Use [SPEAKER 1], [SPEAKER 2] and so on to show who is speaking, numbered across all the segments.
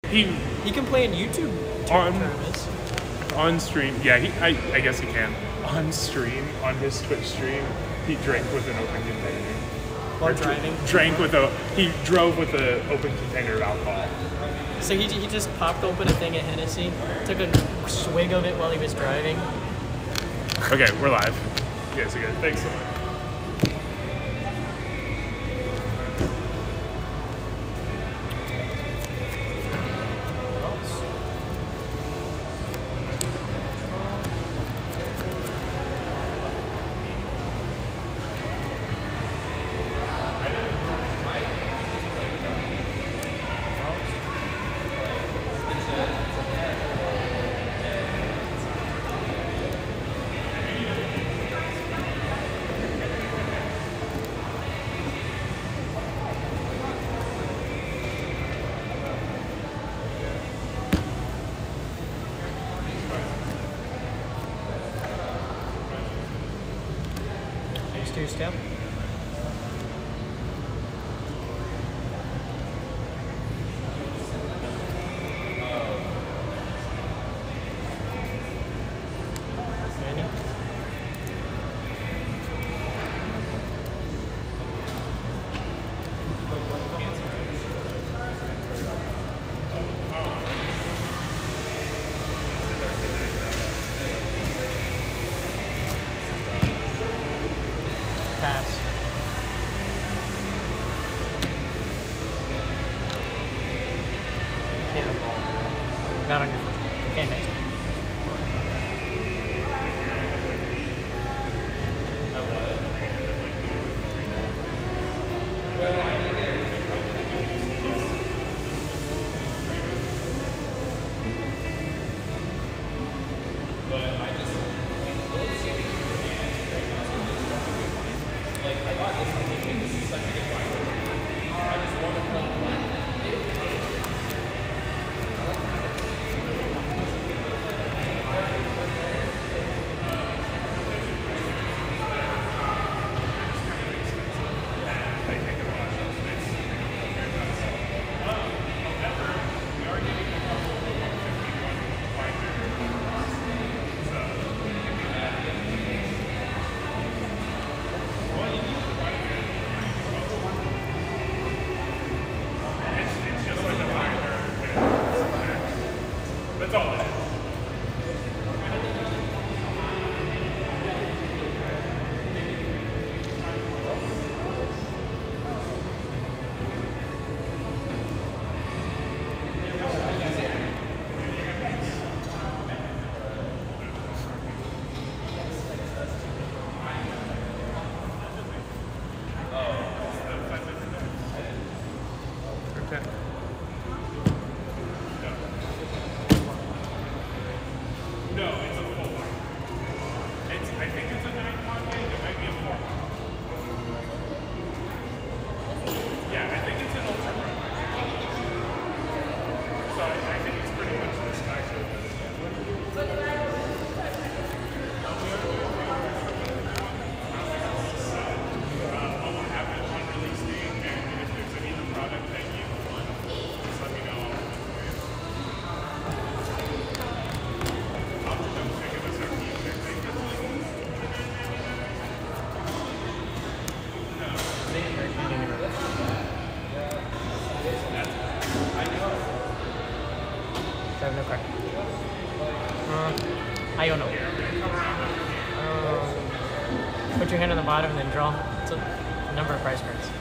[SPEAKER 1] He can play in YouTube tournaments.
[SPEAKER 2] On stream, yeah. I guess he can. On stream, on his Twitch stream, he drank with an open container.
[SPEAKER 1] While driving.
[SPEAKER 2] He drove with an open container of alcohol.
[SPEAKER 1] So he just popped open a thing of Hennessy, took a swig of it while he was driving.
[SPEAKER 2] Okay, we're live. You guys are good. Thanks so much.
[SPEAKER 1] Two-step. Pass. Not on your foot. Okay, next. I don't know. Put your hand on the bottom and then draw. It's a number of prize cards.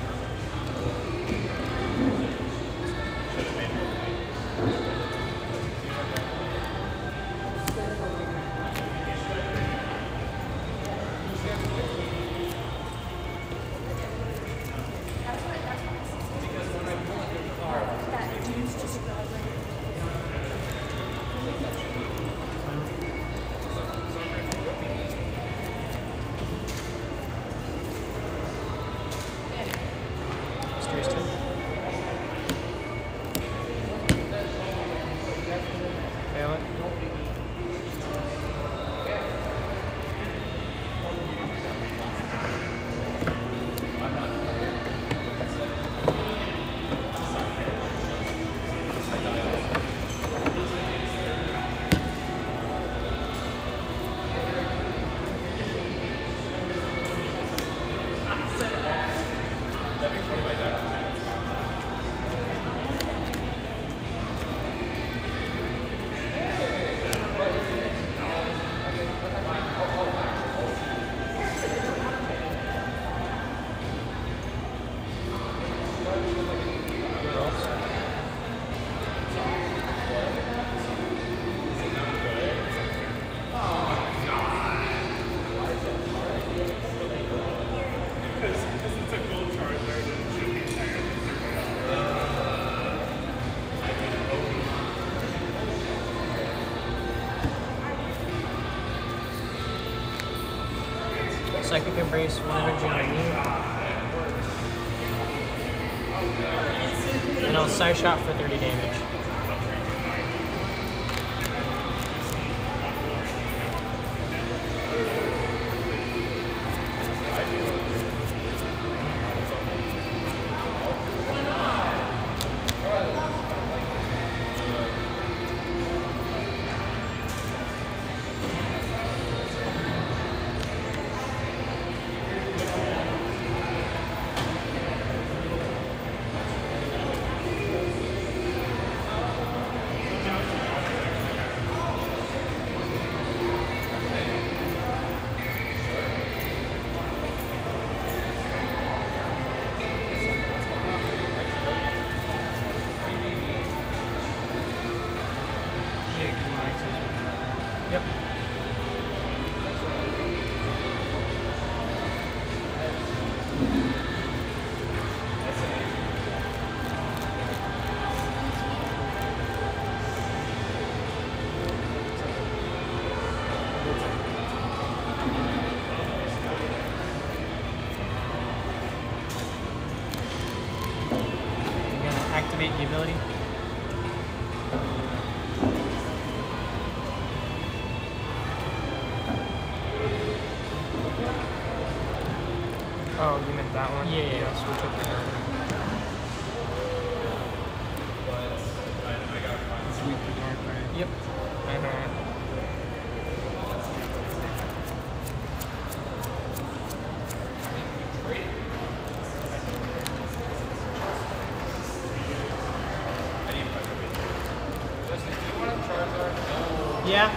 [SPEAKER 1] Psychic Embrace, 1 energy on me. And I'll side shot for 30 damage. Yep. I'm gonna activate the ability.
[SPEAKER 3] Oh, you meant that one?
[SPEAKER 1] Yeah.
[SPEAKER 3] Switch up the It's weak to dark, right?
[SPEAKER 1] Yep. Yeah.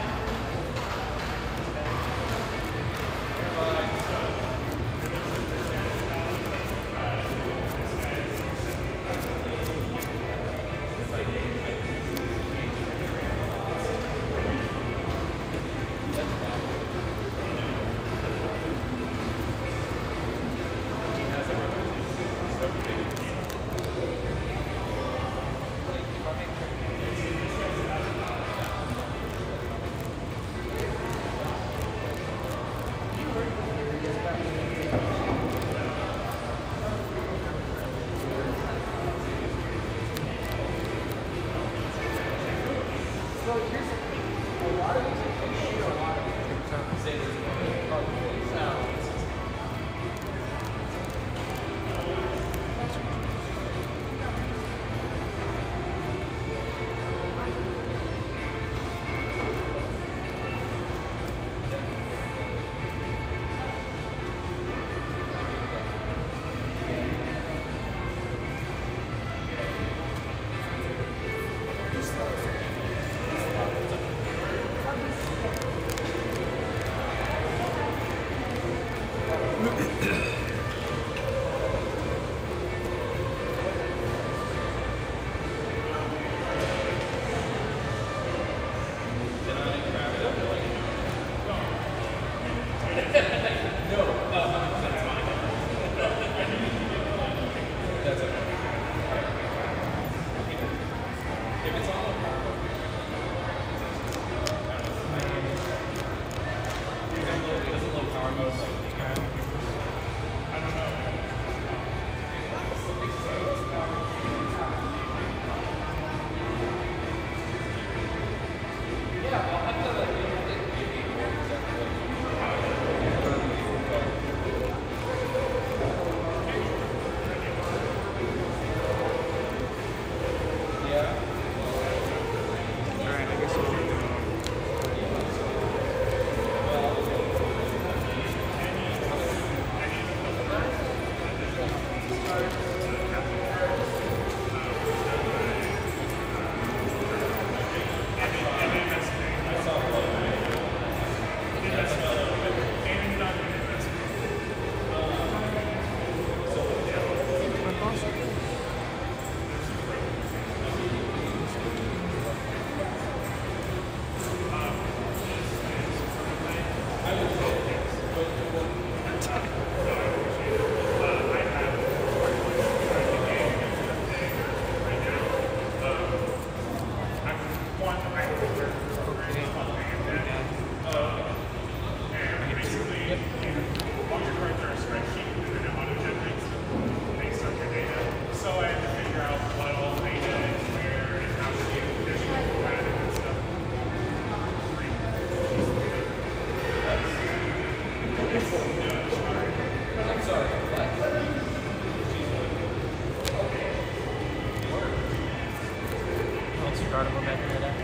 [SPEAKER 1] started one back in the day.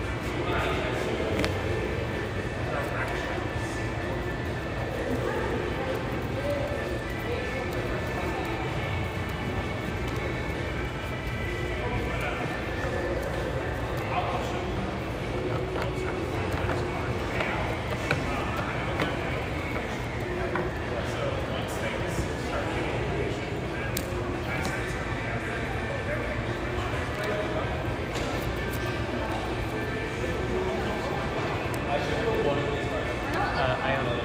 [SPEAKER 1] I own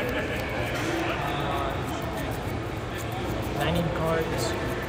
[SPEAKER 1] 90 cards.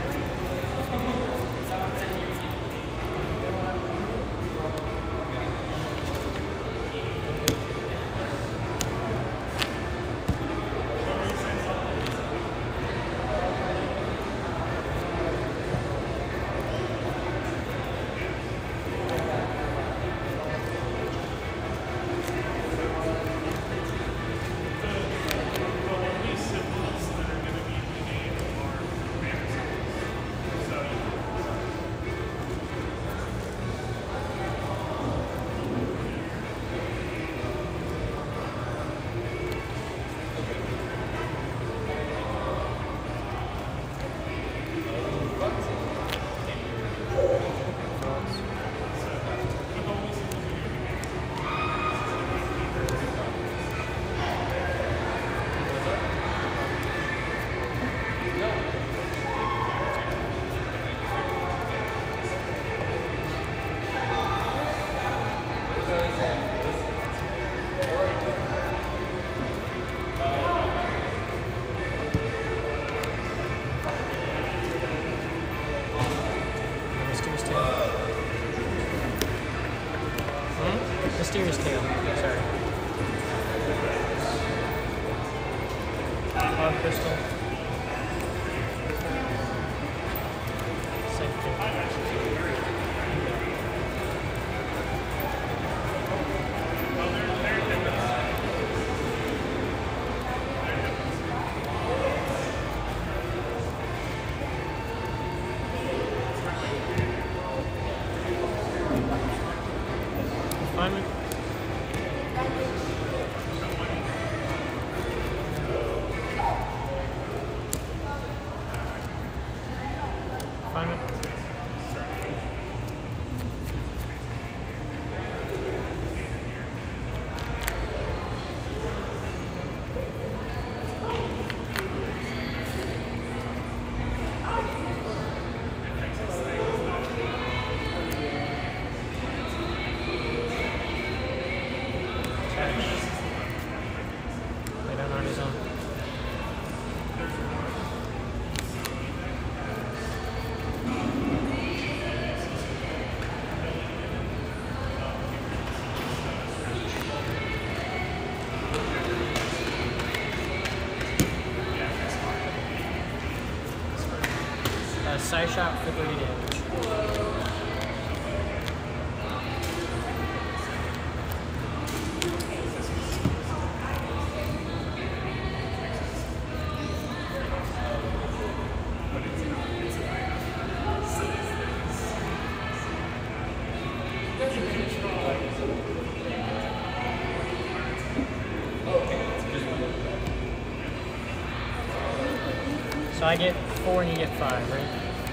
[SPEAKER 1] Mysterious tail. Sorry. Fog crystal. Refinement. Side shot for 30 damage. So I get 4 and you get 5, right?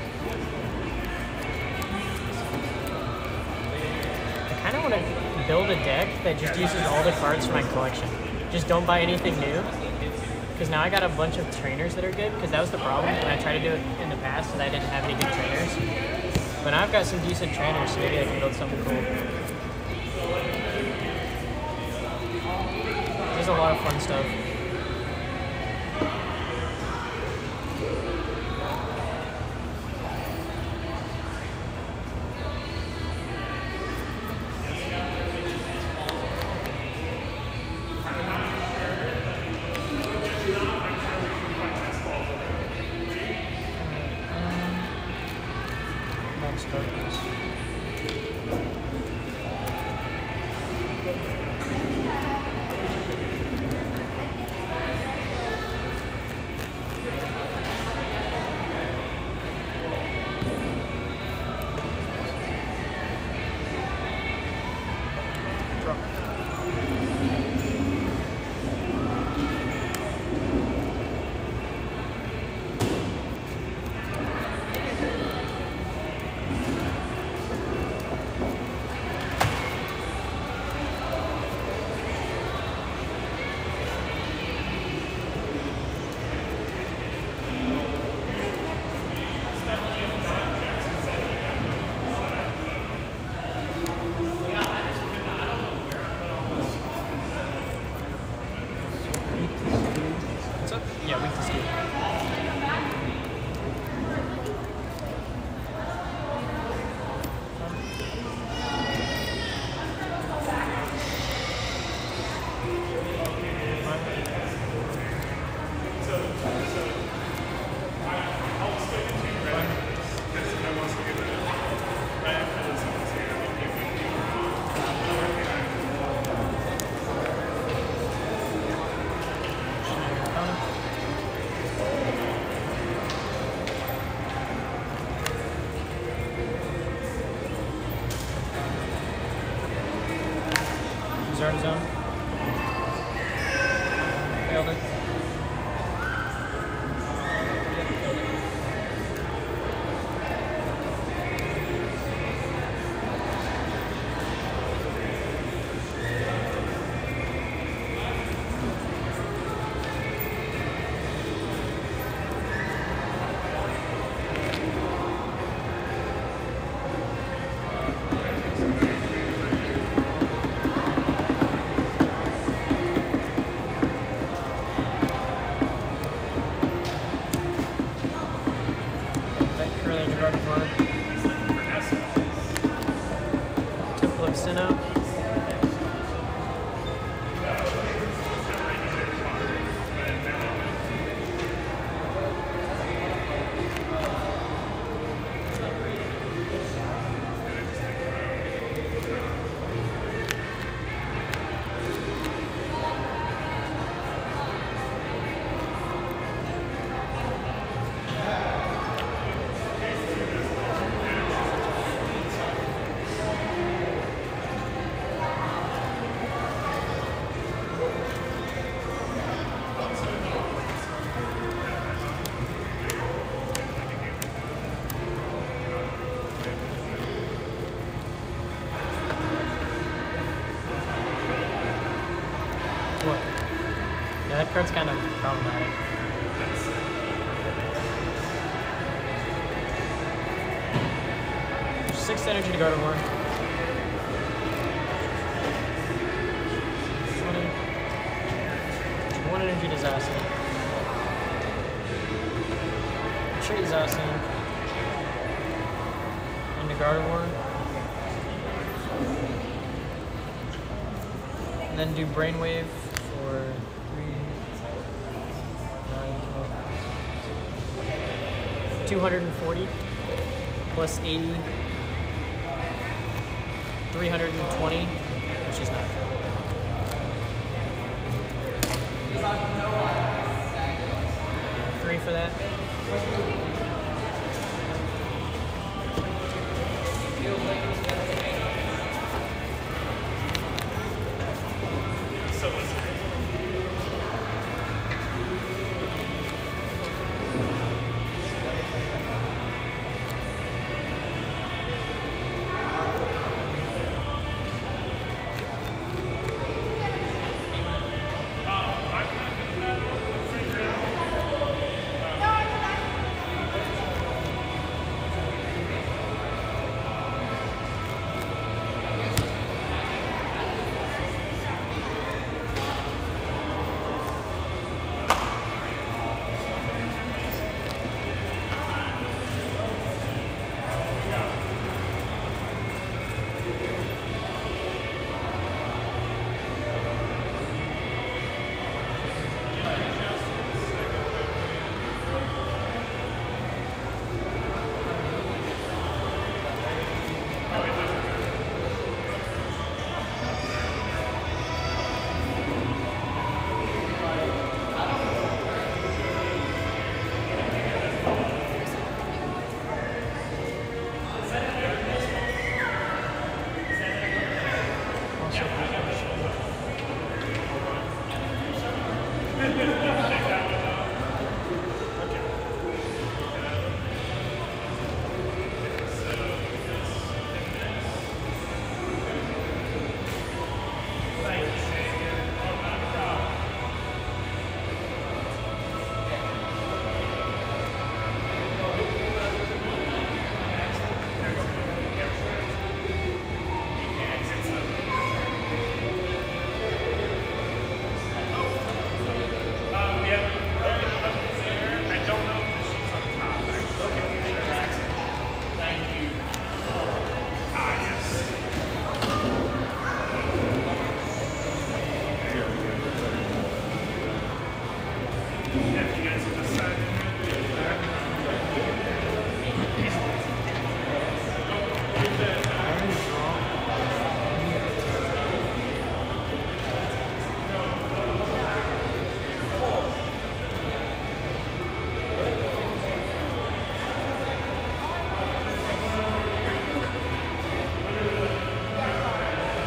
[SPEAKER 1] I kind of want to build a deck that just uses all the cards from my collection. Just don't buy anything new. Because now I got a bunch of trainers that are good, because that was the problem when I tried to do it in the past, and I didn't have any good trainers. But now I've got some decent trainers, so maybe I can build something cool. There's a lot of fun stuff. Disarm Zone. Failed it. Temple of Sinnoh. What? Yeah, that card's kind of problematic. 6 energy to go to war. 1 energy to Zacian. Treat Zacian. Into Gardevoir. And then do Brainwave for 3, 9, 12. 240 plus 80. 320, which is not good. Three for that.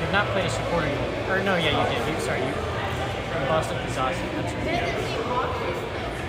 [SPEAKER 1] You've not played a supporter yet. Or no, yeah, you did. Sorry, you bossed up the Zacian. That's right.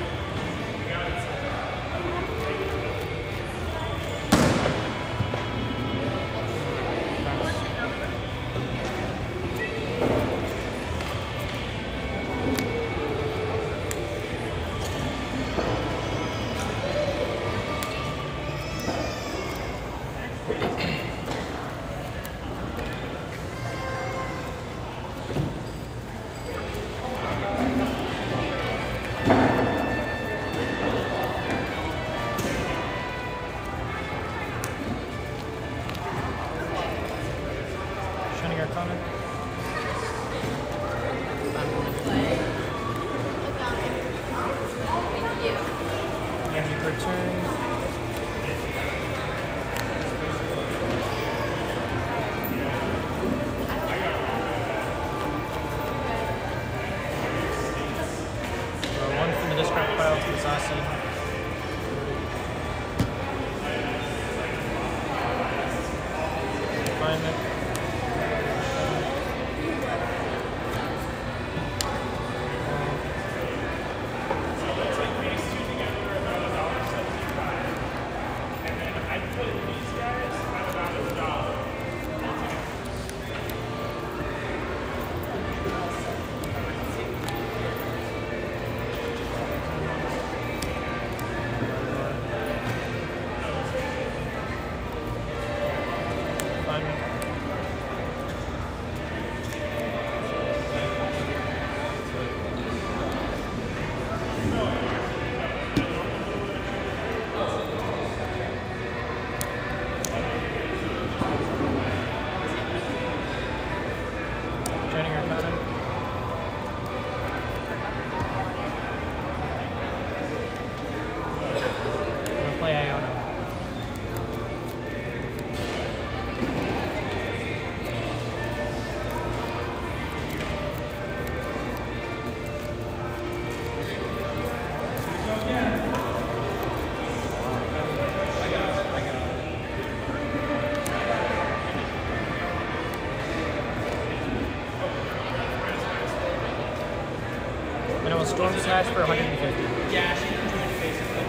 [SPEAKER 1] Storm Slash for 150.
[SPEAKER 4] Yeah, she didn't try to face it.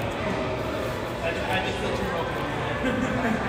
[SPEAKER 4] I just feel too broken.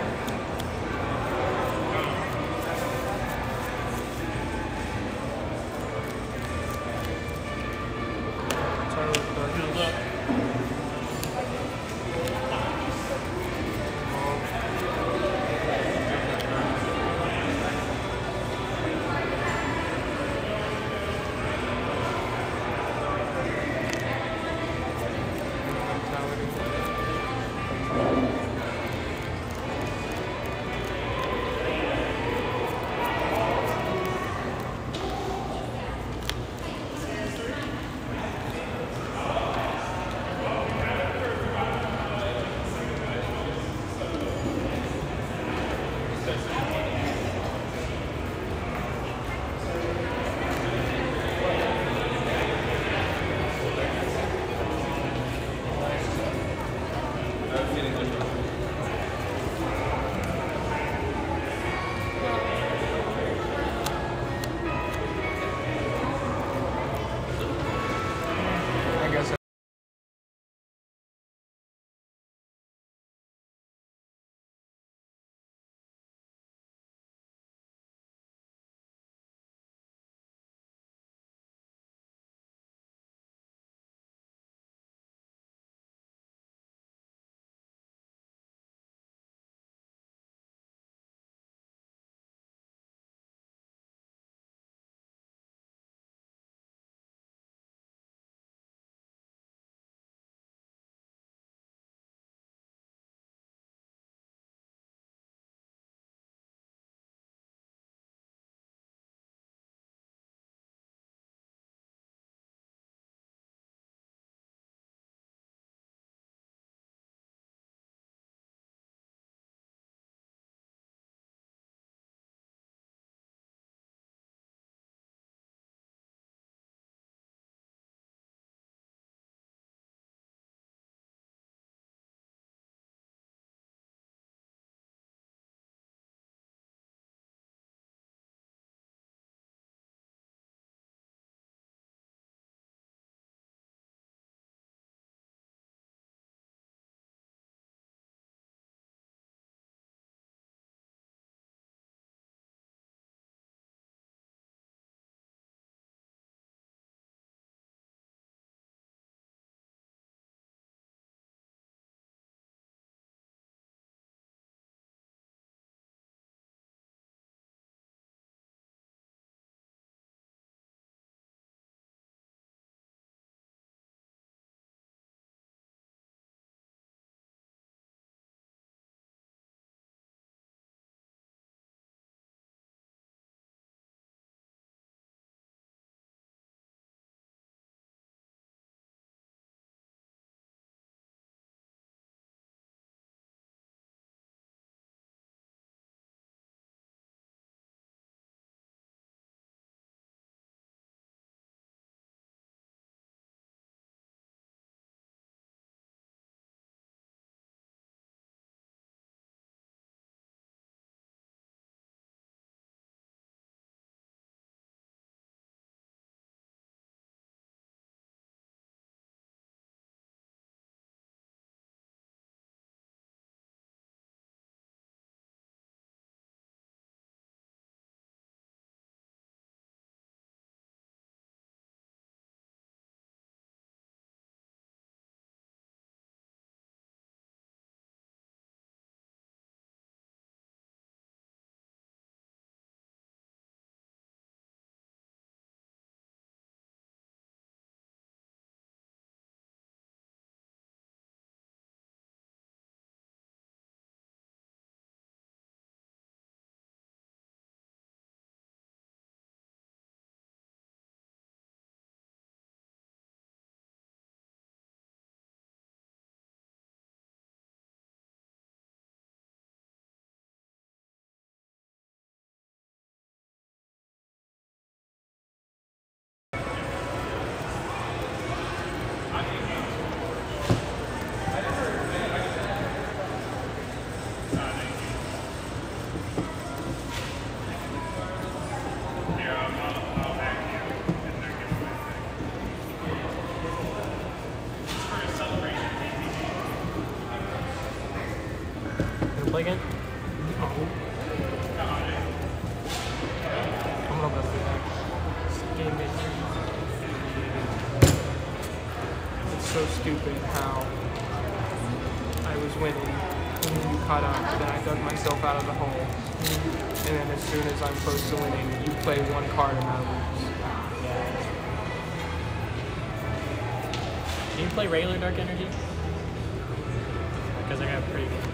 [SPEAKER 3] so stupid how I was winning, and then you caught up, then I dug myself out of the hole, and then as soon as I'm close to winning, you play one card and I lose.
[SPEAKER 1] Do you play regular Dark Energy? Because I got pretty good.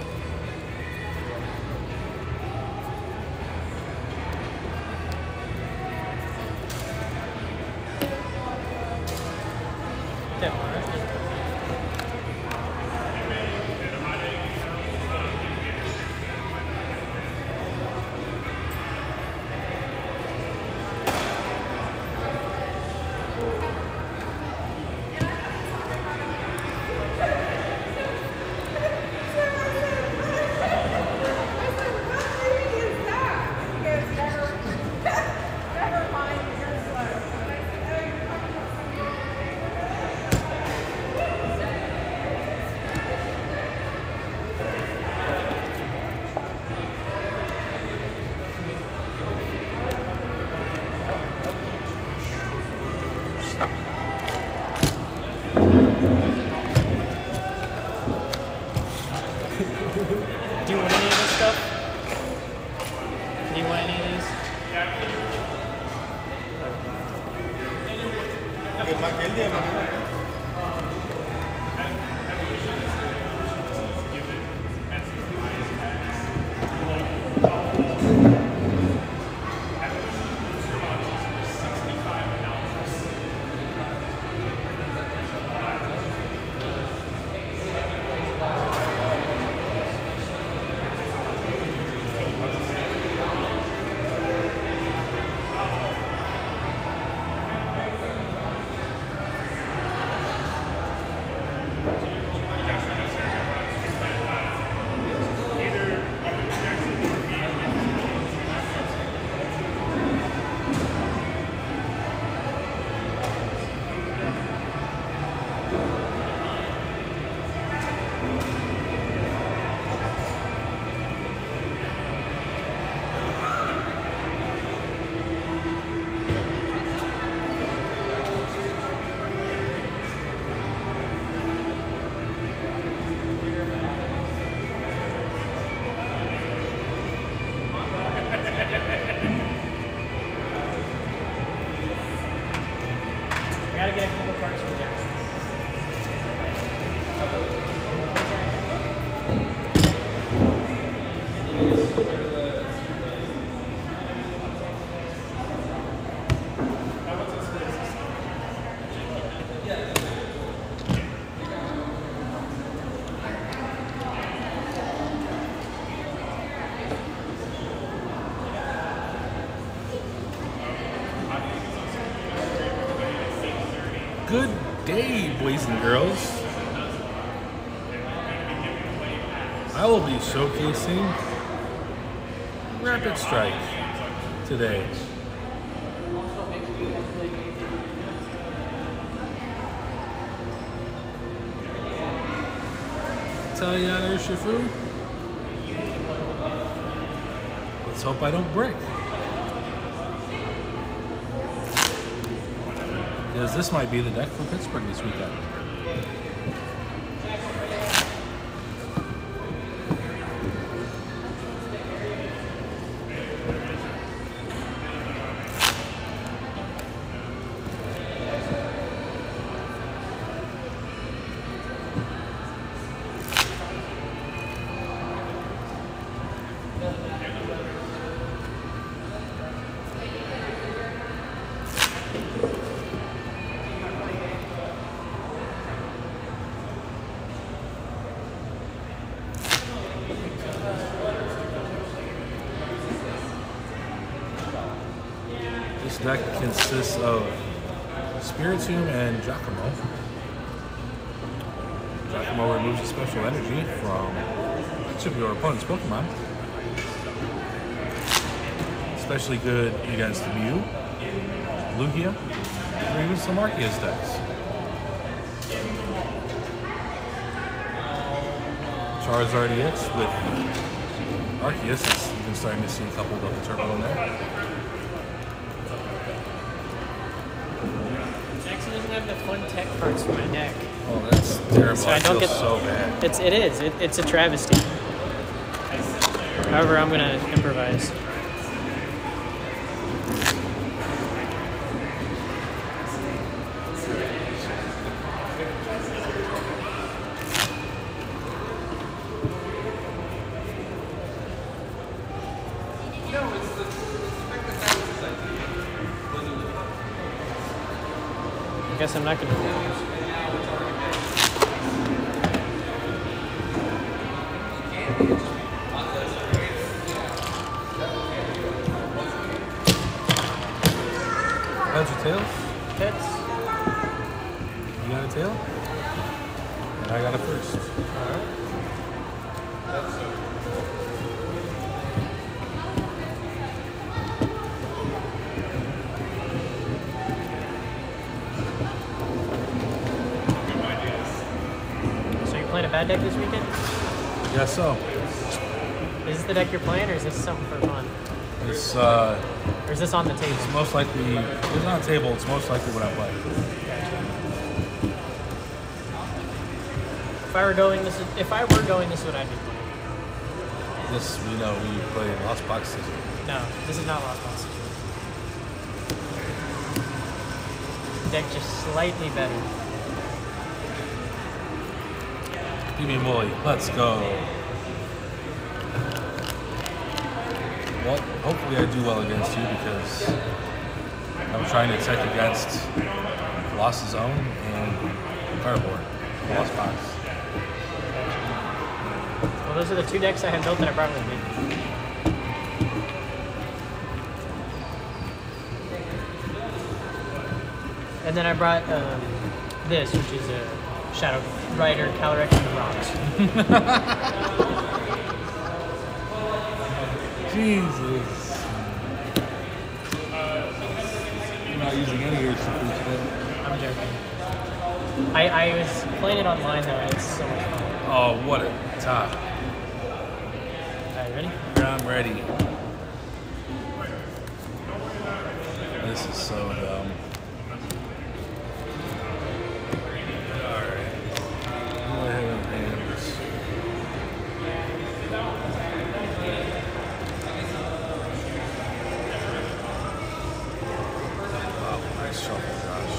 [SPEAKER 1] Do you want any of this stuff? Do you want any of these? I gotta get a couple cards from Jackson.
[SPEAKER 5] Good day, boys and girls. I will be showcasing Rapid Strike today. Italiano Shifu. Let's hope I don't break. Because this might be the deck for Pittsburgh this weekend. This deck consists of Spiritomb and Giacomo. Giacomo removes a special energy from each of your opponent's Pokemon. Especially good against Mew, Lugia, or even some Arceus decks. Charizard EX with Arceus is even starting to see a couple double turbo in there.
[SPEAKER 1] Jackson doesn't have the fun tech cards for my deck.
[SPEAKER 5] Oh, that's terrible.
[SPEAKER 1] So I don't
[SPEAKER 5] feel
[SPEAKER 1] get-
[SPEAKER 5] so bad.
[SPEAKER 1] It's a travesty. However, I'm gonna improvise. I guess I'm not gonna do this.
[SPEAKER 5] How's your tail?
[SPEAKER 1] Hits.
[SPEAKER 5] You got a tail? And I got a first.
[SPEAKER 1] Alright. So you're playing a bad deck this weekend?
[SPEAKER 5] Yeah, so.
[SPEAKER 1] Is this the deck you're playing, or is this something for fun?
[SPEAKER 5] It's
[SPEAKER 1] Or is this on the table?
[SPEAKER 5] most likely, it's on the table, it's most likely what I play.
[SPEAKER 1] Gotcha. If I were going, this is what I'd be playing.
[SPEAKER 5] This, we know, we play Lost Boxes.
[SPEAKER 1] No, this is not Lost Boxes. Deck just slightly better.
[SPEAKER 5] Give me a Molly. Let's go. Well, hopefully I do well against you because I'm trying to tech against Lost Zone and Fireboard. Lost Box.
[SPEAKER 1] Well, those are the two decks I have built that I brought with me. And then I brought this, which is a Shadow Rider Calyrex and the Rocks.
[SPEAKER 5] Jesus. You're not using any of your stuff today.
[SPEAKER 1] I'm joking. I was playing it online though, and it's so much fun.
[SPEAKER 5] Oh, what a top.
[SPEAKER 1] Alright, ready?
[SPEAKER 5] I'm ready. This is so dumb. Alright. Go ahead and hand this. Oh, nice shuffle, Josh.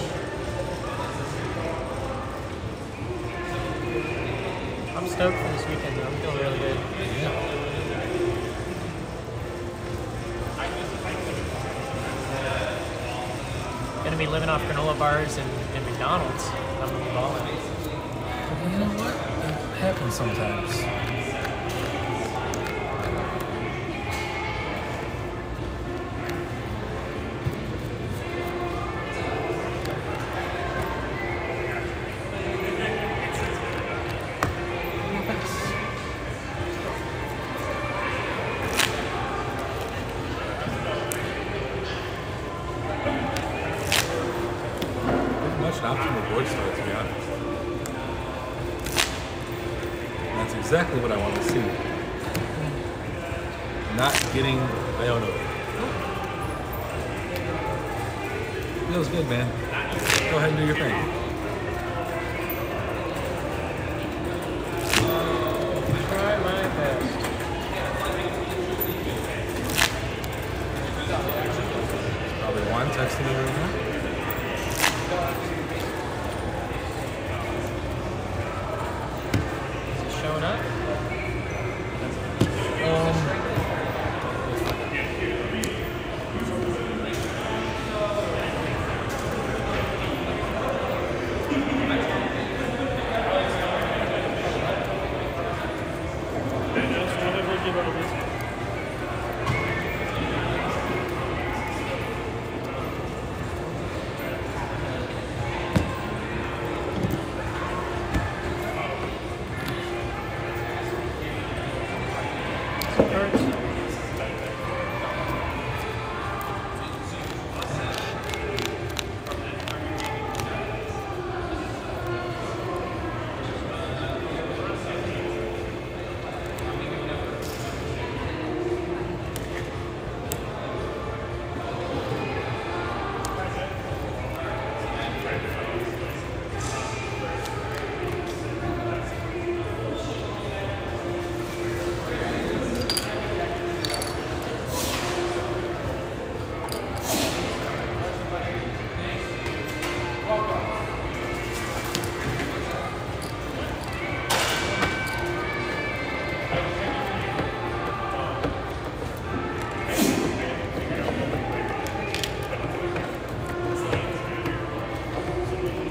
[SPEAKER 1] I'm stoked for this weekend though. I'm feeling really good.
[SPEAKER 5] Yeah.
[SPEAKER 1] Gonna be living off granola bars and McDonald's. I'm gonna be balling.
[SPEAKER 5] You know what? It happens sometimes. Pretty much an optimal board start, to be honest. That's exactly what I want to see. Not getting Iono. Feels good, man. Go ahead and do your thing.
[SPEAKER 1] Try my best.
[SPEAKER 5] Probably one texting me right now.
[SPEAKER 1] Is it showing up?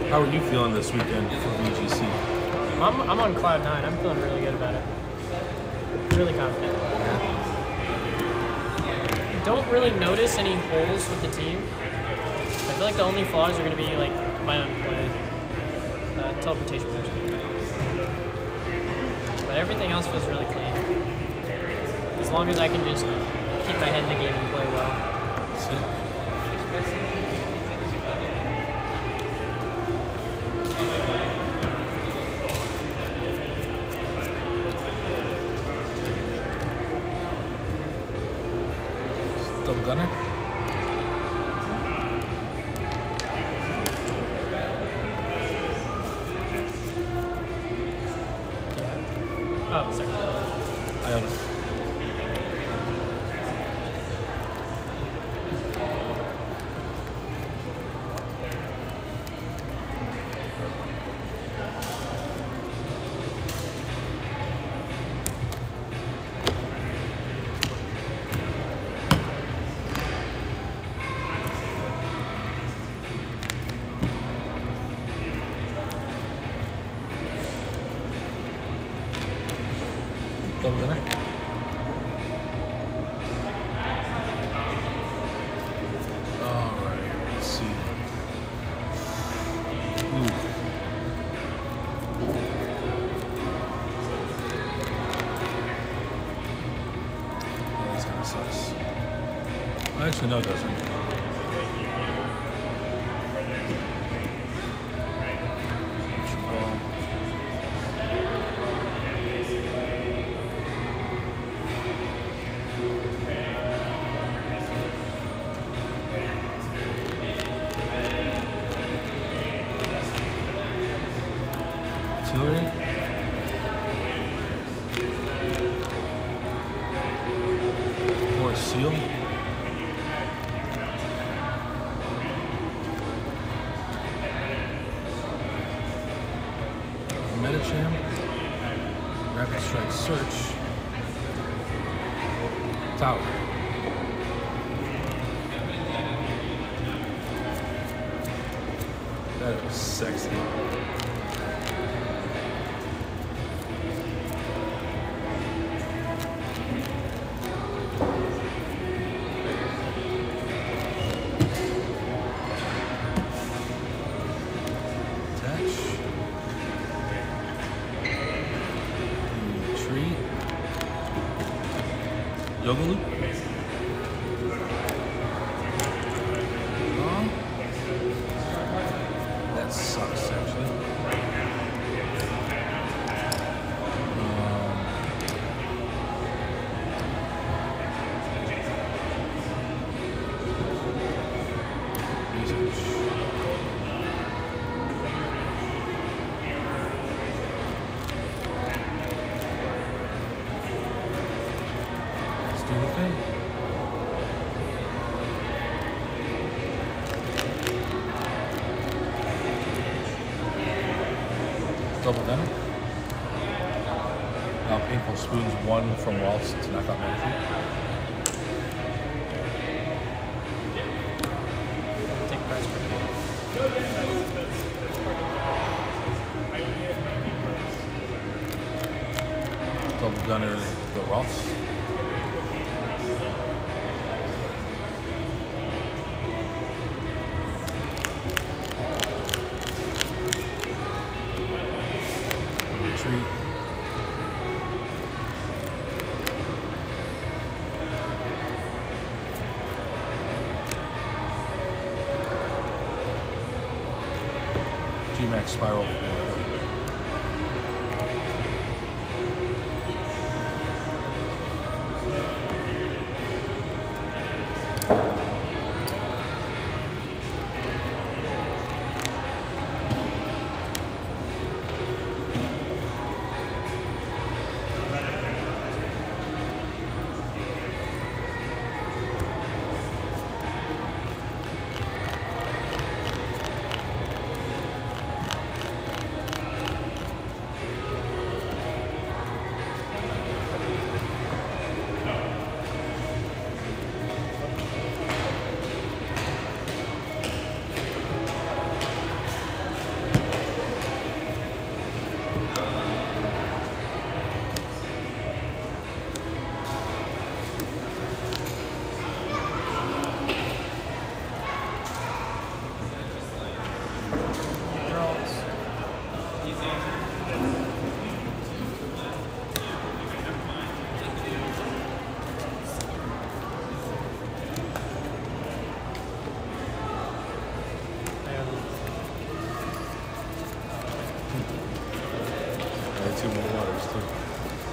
[SPEAKER 5] How are you feeling this weekend for VGC?
[SPEAKER 1] I'm on cloud 9. I'm feeling really good about it. Really confident. Don't really notice any holes with the team. I feel like the only flaws are going to be like my teleportation motion. But everything else feels really clean. As long as I can just keep my head in the game and play well.
[SPEAKER 5] That's it. Double gunner.
[SPEAKER 1] Oh, sorry.
[SPEAKER 5] I own it. Double gunner. Alright, let's see. Ooh. Yeah, this kind of sucks. Actually, no, it doesn't. Artillery. Or a seal. Metacham. Rapid Strike Search. Tower. That was sexy. Yoga loop. That sucks, actually. Research. Do the thing. Double gunner. Now Painful Spoons 1 from Waltz to knock out Manatee.
[SPEAKER 1] Take price per
[SPEAKER 5] Double gunner the Rolfs. Retreat. G-Max Spiral.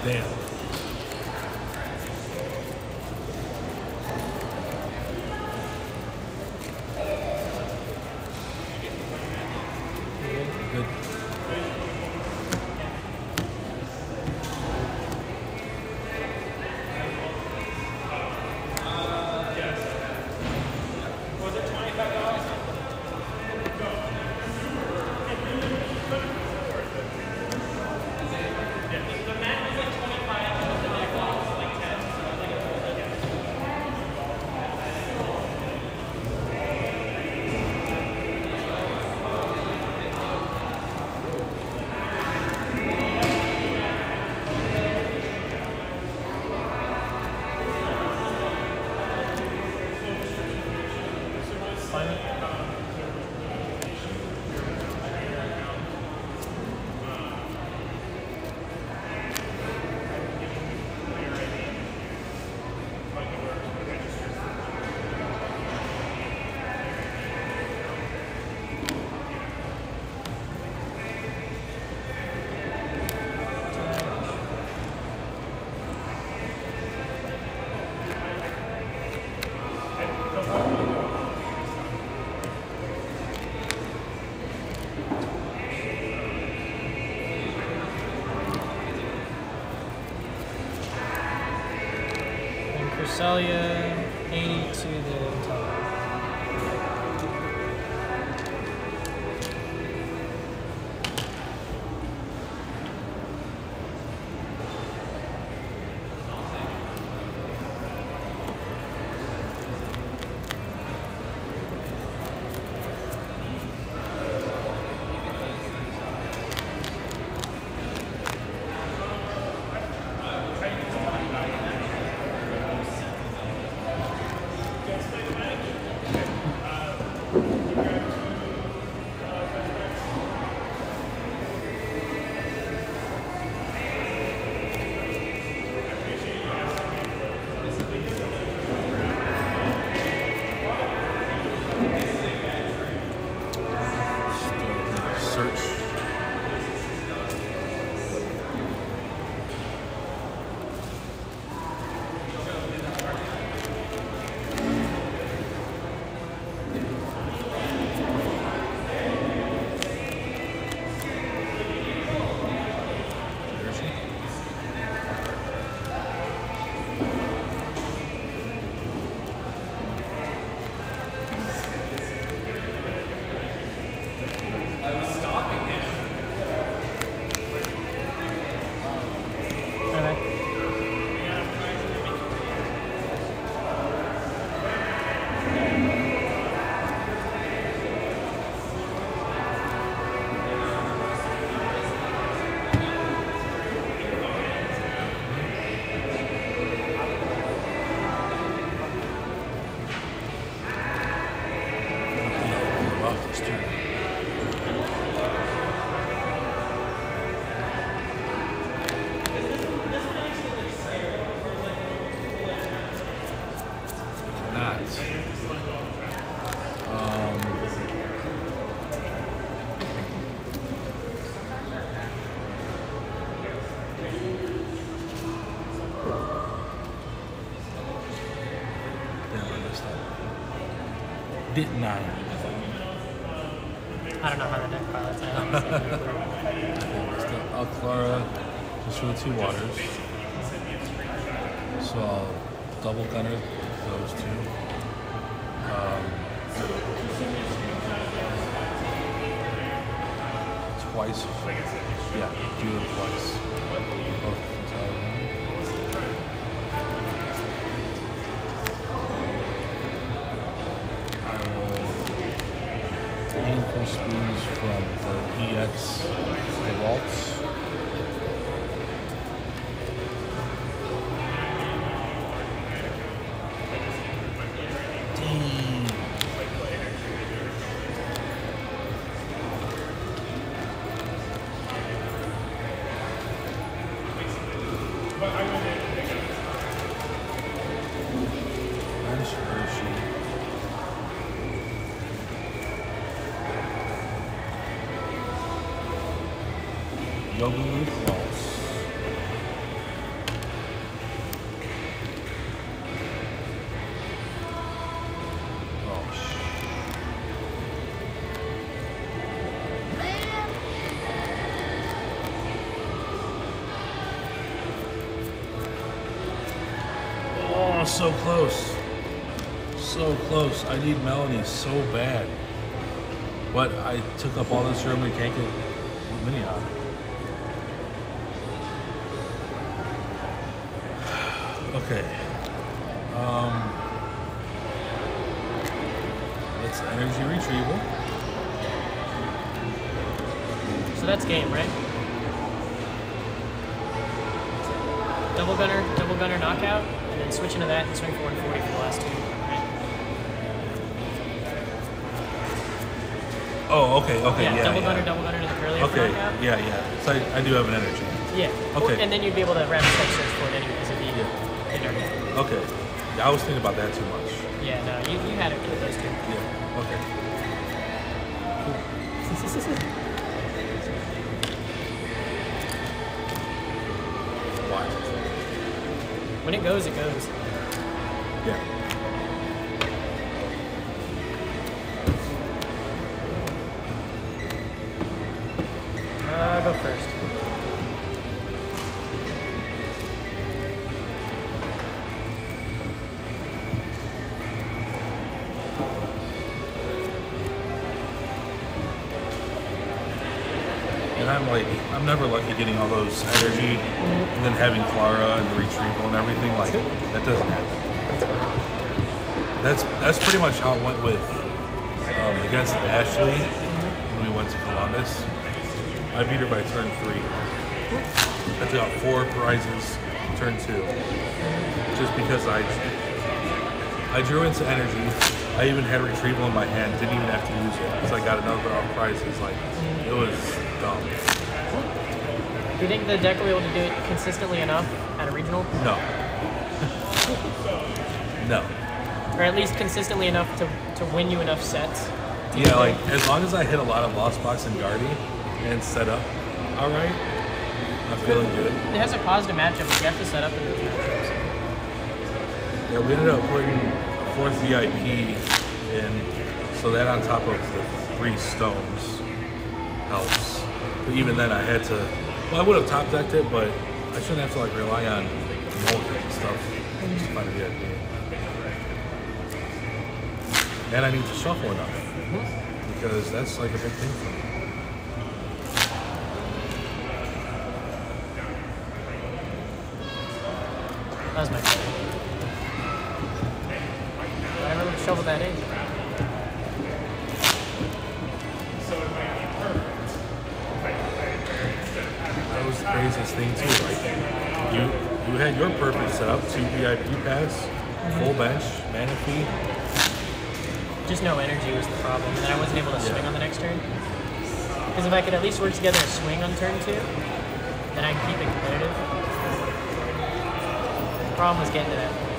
[SPEAKER 5] Damn. Good.
[SPEAKER 1] Cresselia, 80 to the top.
[SPEAKER 5] Search. Didn't I?
[SPEAKER 1] I don't know how the deck pilots it.
[SPEAKER 5] Alclara, just for the 2 waters. So I'll double gunner those 2. Twice. Yeah, do them twice. Both painful speeds from the EX Waltz. Yoga with Waltz. so close. So close. I need Melanie so bad. But I took up all this room and can't get Mini on. Okay. It's energy retrieval.
[SPEAKER 1] So that's game, right? Double gunner knockout, and then switch into that and swing for 140 for the last two. Right?
[SPEAKER 5] Oh, okay,
[SPEAKER 1] Yeah, double gunner to the curly
[SPEAKER 5] Okay,
[SPEAKER 1] knockout.
[SPEAKER 5] yeah. So I do have an energy.
[SPEAKER 1] Yeah.
[SPEAKER 5] Okay.
[SPEAKER 1] And then you'd be able to rapid step search for it anyways if you
[SPEAKER 5] Okay. Yeah, I was thinking about that too much.
[SPEAKER 1] Yeah, no, you had it with those two.
[SPEAKER 5] Yeah, okay. Wild.
[SPEAKER 1] When it goes, it goes.
[SPEAKER 5] Yeah.
[SPEAKER 1] Go first.
[SPEAKER 5] And I'm never lucky getting all those energy and then having Clara and the retrieval and everything. Like, that doesn't happen. That's pretty much how it went with against Ashley when we went to Columbus. I beat her by turn 3. I took out 4 prizes turn 2. Just because I drew into energy. I even had retrieval in my hand, didn't even have to use it because I got another prizes. Like, it was dumb.
[SPEAKER 1] Do you think the deck will be able to do it consistently enough at a regional?
[SPEAKER 5] No. No.
[SPEAKER 1] Or at least consistently enough to win you enough sets?
[SPEAKER 5] Yeah, like, as long as I hit a lot of Lost Box and Guardy and set up alright, I'm feeling good.
[SPEAKER 1] It has a positive matchup, but you have to set up in those matchups.
[SPEAKER 5] Yeah, we ended up putting a 4th VIP in, so that on top of the 3 stones helps. But even then I had to, well, I would have top decked it, but I shouldn't have to like rely on mulligan and stuff just to find a VIP. And I need to shuffle enough, because that's like a big thing for me.
[SPEAKER 1] That was my favorite. I remember to shovel that in.
[SPEAKER 5] That was the craziest thing too. Like, you had your perfect setup, 2 VIP pass, full bench, mana fee.
[SPEAKER 1] Just no energy was the problem, and then I wasn't able to swing on the next turn. Because if I could at least work together a swing on turn 2, then I can keep it competitive. The problem was getting to that point.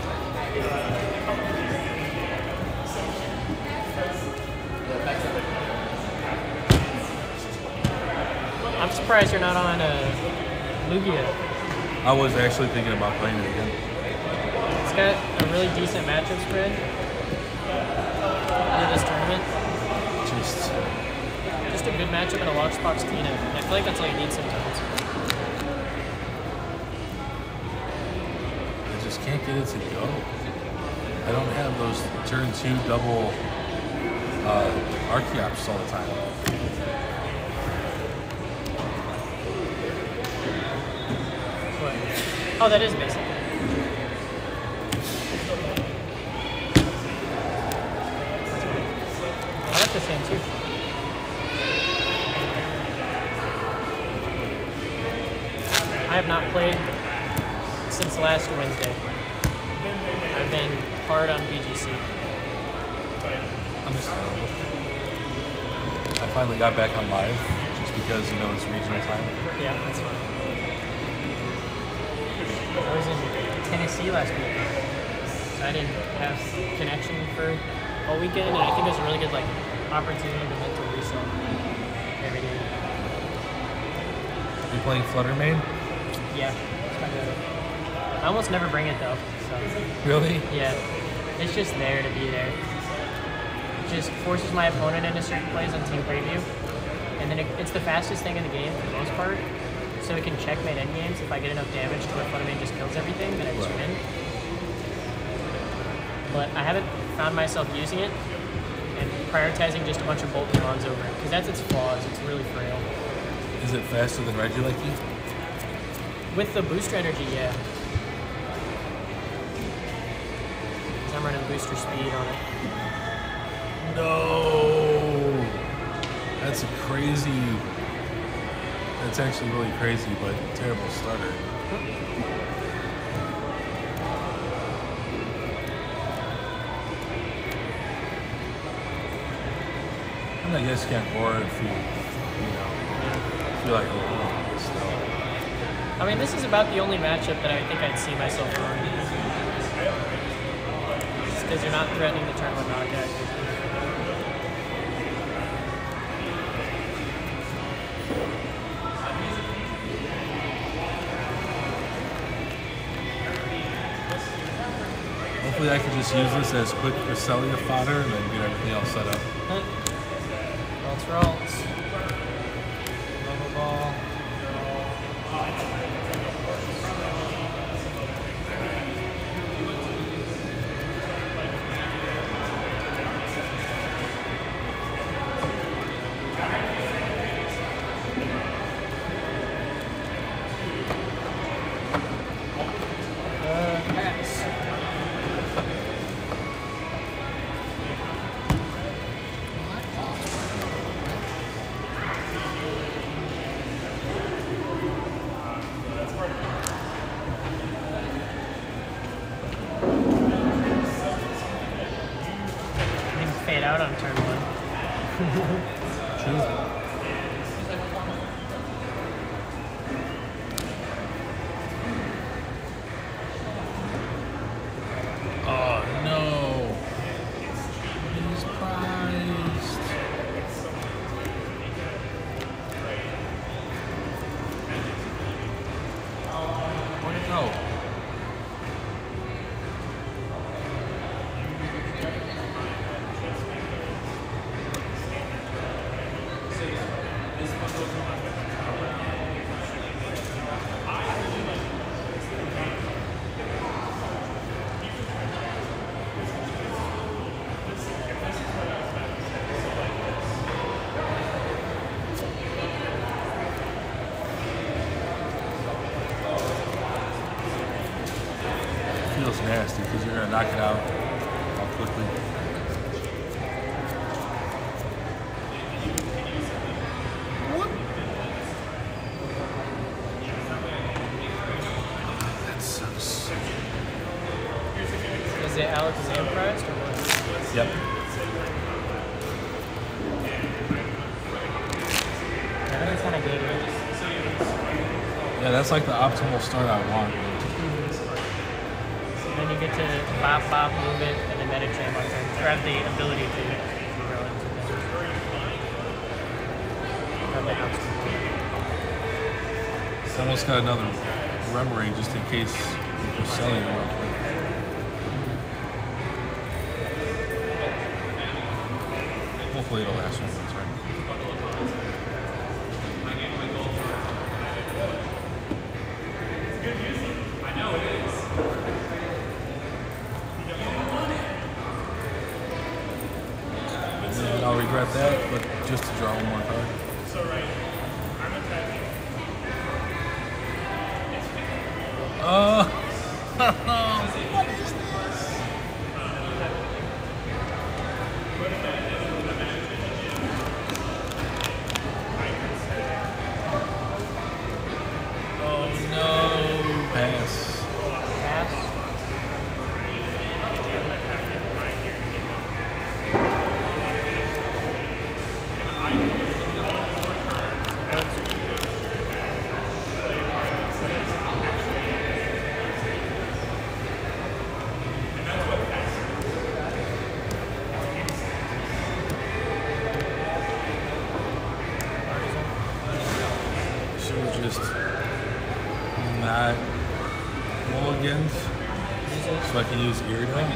[SPEAKER 1] I'm surprised you're not on Lugia.
[SPEAKER 5] I was actually thinking about playing it again.
[SPEAKER 1] It's got a really decent matchup spread in this tournament. Just a good matchup in a Lockbox Tina. And I feel like that's all you need sometimes.
[SPEAKER 5] I just can't get it to go. I don't have those turn 2 double Archeops all the time.
[SPEAKER 1] What? Oh, that is basic. I like the same too. I have not played since last Wednesday. I've been hard on BGC.
[SPEAKER 5] Understandable. I finally got back on live just because, you know, it's regional time.
[SPEAKER 1] Yeah, that's fine. I was in Tennessee last week, so I didn't have connection for all weekend, and I think it was a really good opportunity to mental reset every day.
[SPEAKER 5] You playing Flutter Main?
[SPEAKER 1] Yeah, it's kind of. I almost never bring it though. So.
[SPEAKER 5] Really?
[SPEAKER 1] Yeah, it's just there to be there. It just forces my opponent into certain plays on team preview, and then it's the fastest thing in the game for the most part. So it can checkmate endgames if I get enough damage to where Flutter Main just kills everything, then I just win. but I haven't found myself using it and prioritizing just a bunch of Pokemons over it, because that's its flaws. It's really frail.
[SPEAKER 5] Is it faster than Regieleki?
[SPEAKER 1] With the booster energy, yeah. 'Cause I'm running booster speed on it.
[SPEAKER 5] No! That's a crazy... That's actually really crazy, but terrible starter. I guess you can't board if you feel like it still.
[SPEAKER 1] I mean, this is about the only matchup that I think I'd see myself throwing. Because you're not threatening the turn one knockout.
[SPEAKER 5] Hopefully I can just use this as quick Cresselia fodder and then get everything else set up.
[SPEAKER 1] Rolls. Bubble ball. Pass. Fade out on turn one.
[SPEAKER 5] True. Oh no. He's prized. Where'd it go? Feels nasty because you're gonna knock it out all quickly. That sucks.
[SPEAKER 1] Is it Alakazam priced or what?
[SPEAKER 5] Yep.
[SPEAKER 1] Yeah, that's kind of good.
[SPEAKER 5] Yeah, that's like the optimal start I want.
[SPEAKER 1] Then you get to bop, bop, move it, and then Medicham on turn. Or have the ability to grow into it.
[SPEAKER 5] It's almost got another Remoraid just in case you're selling it real quick. Hopefully it'll last one turn. And I'll regret that, but just to draw one more card. What is this? Oh no. Pass.
[SPEAKER 1] Pass.
[SPEAKER 5] Should have just not mulligans so I can use Iridine.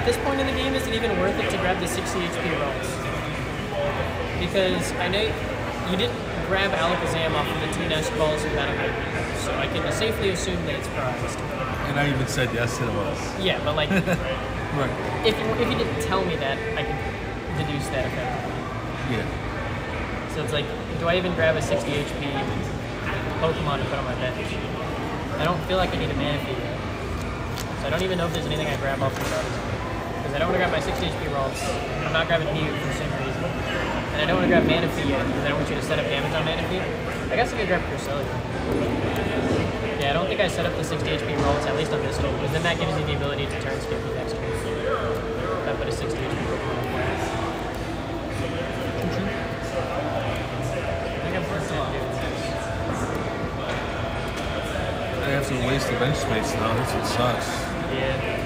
[SPEAKER 1] at this point in the game, is it even worth it to grab the 60 HP rolls? Because I know you didn't grab Alakazam off of the 2 nest balls in Battle Game, so I can safely assume that it's prized.
[SPEAKER 5] And I even said yes, it was.
[SPEAKER 1] Yeah, but like,
[SPEAKER 5] Right.
[SPEAKER 1] if you didn't tell me that, I could deduce that effectively.
[SPEAKER 5] Yeah.
[SPEAKER 1] So it's like, do I even grab a 60 HP Pokemon to put on my bench? I don't feel like I need a Manaphy yet. So I don't even know if there's anything I grab off the cards. Because I don't want to grab my 60 HP rolls. I'm not grabbing Mew for the same reason. And I don't want to grab Manaphy yet because I don't want you to set up damage on Manaphy. I guess I could grab Cresselia. Yeah, I don't think I set up the 60 HP rolls, at least on this turn, because then that gives you the ability to turn skip the next turn. If I put a 60 HP Pokemon on play. I think I'm first on doing this.
[SPEAKER 5] I have to waste the bench space now. That's what sucks.
[SPEAKER 1] Yeah.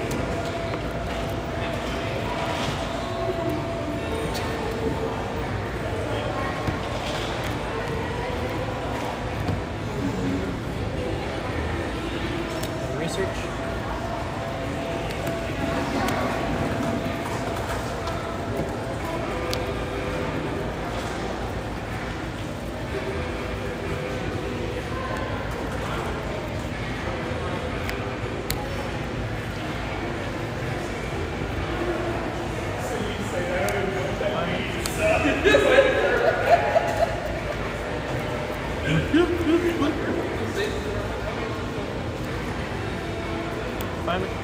[SPEAKER 1] Research. Find me.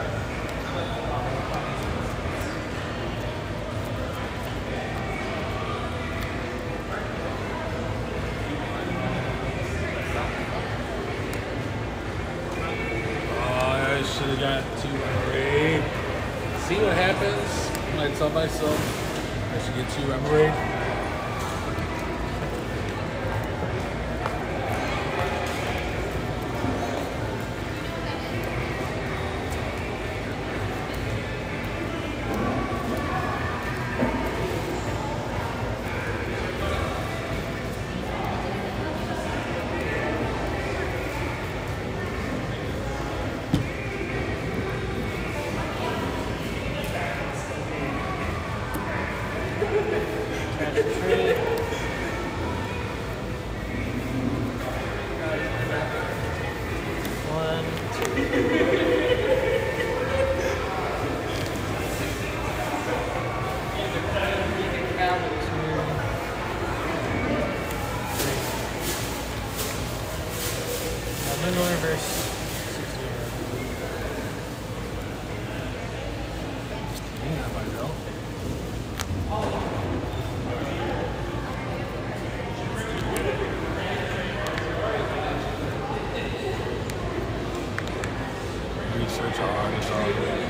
[SPEAKER 5] I should have got 2 Emerald. See what happens when I tell myself I should get 2 Emerald. Reverse 60. Yeah, I might know. Research on it's all good.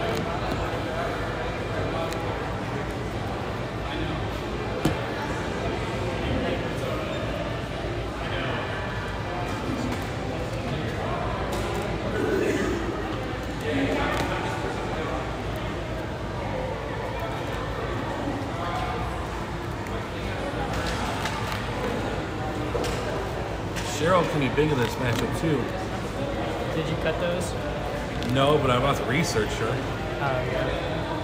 [SPEAKER 5] Cheryl can be big in this matchup too.
[SPEAKER 1] Did you cut those?
[SPEAKER 5] No, but I'm about to research her.
[SPEAKER 1] Yeah.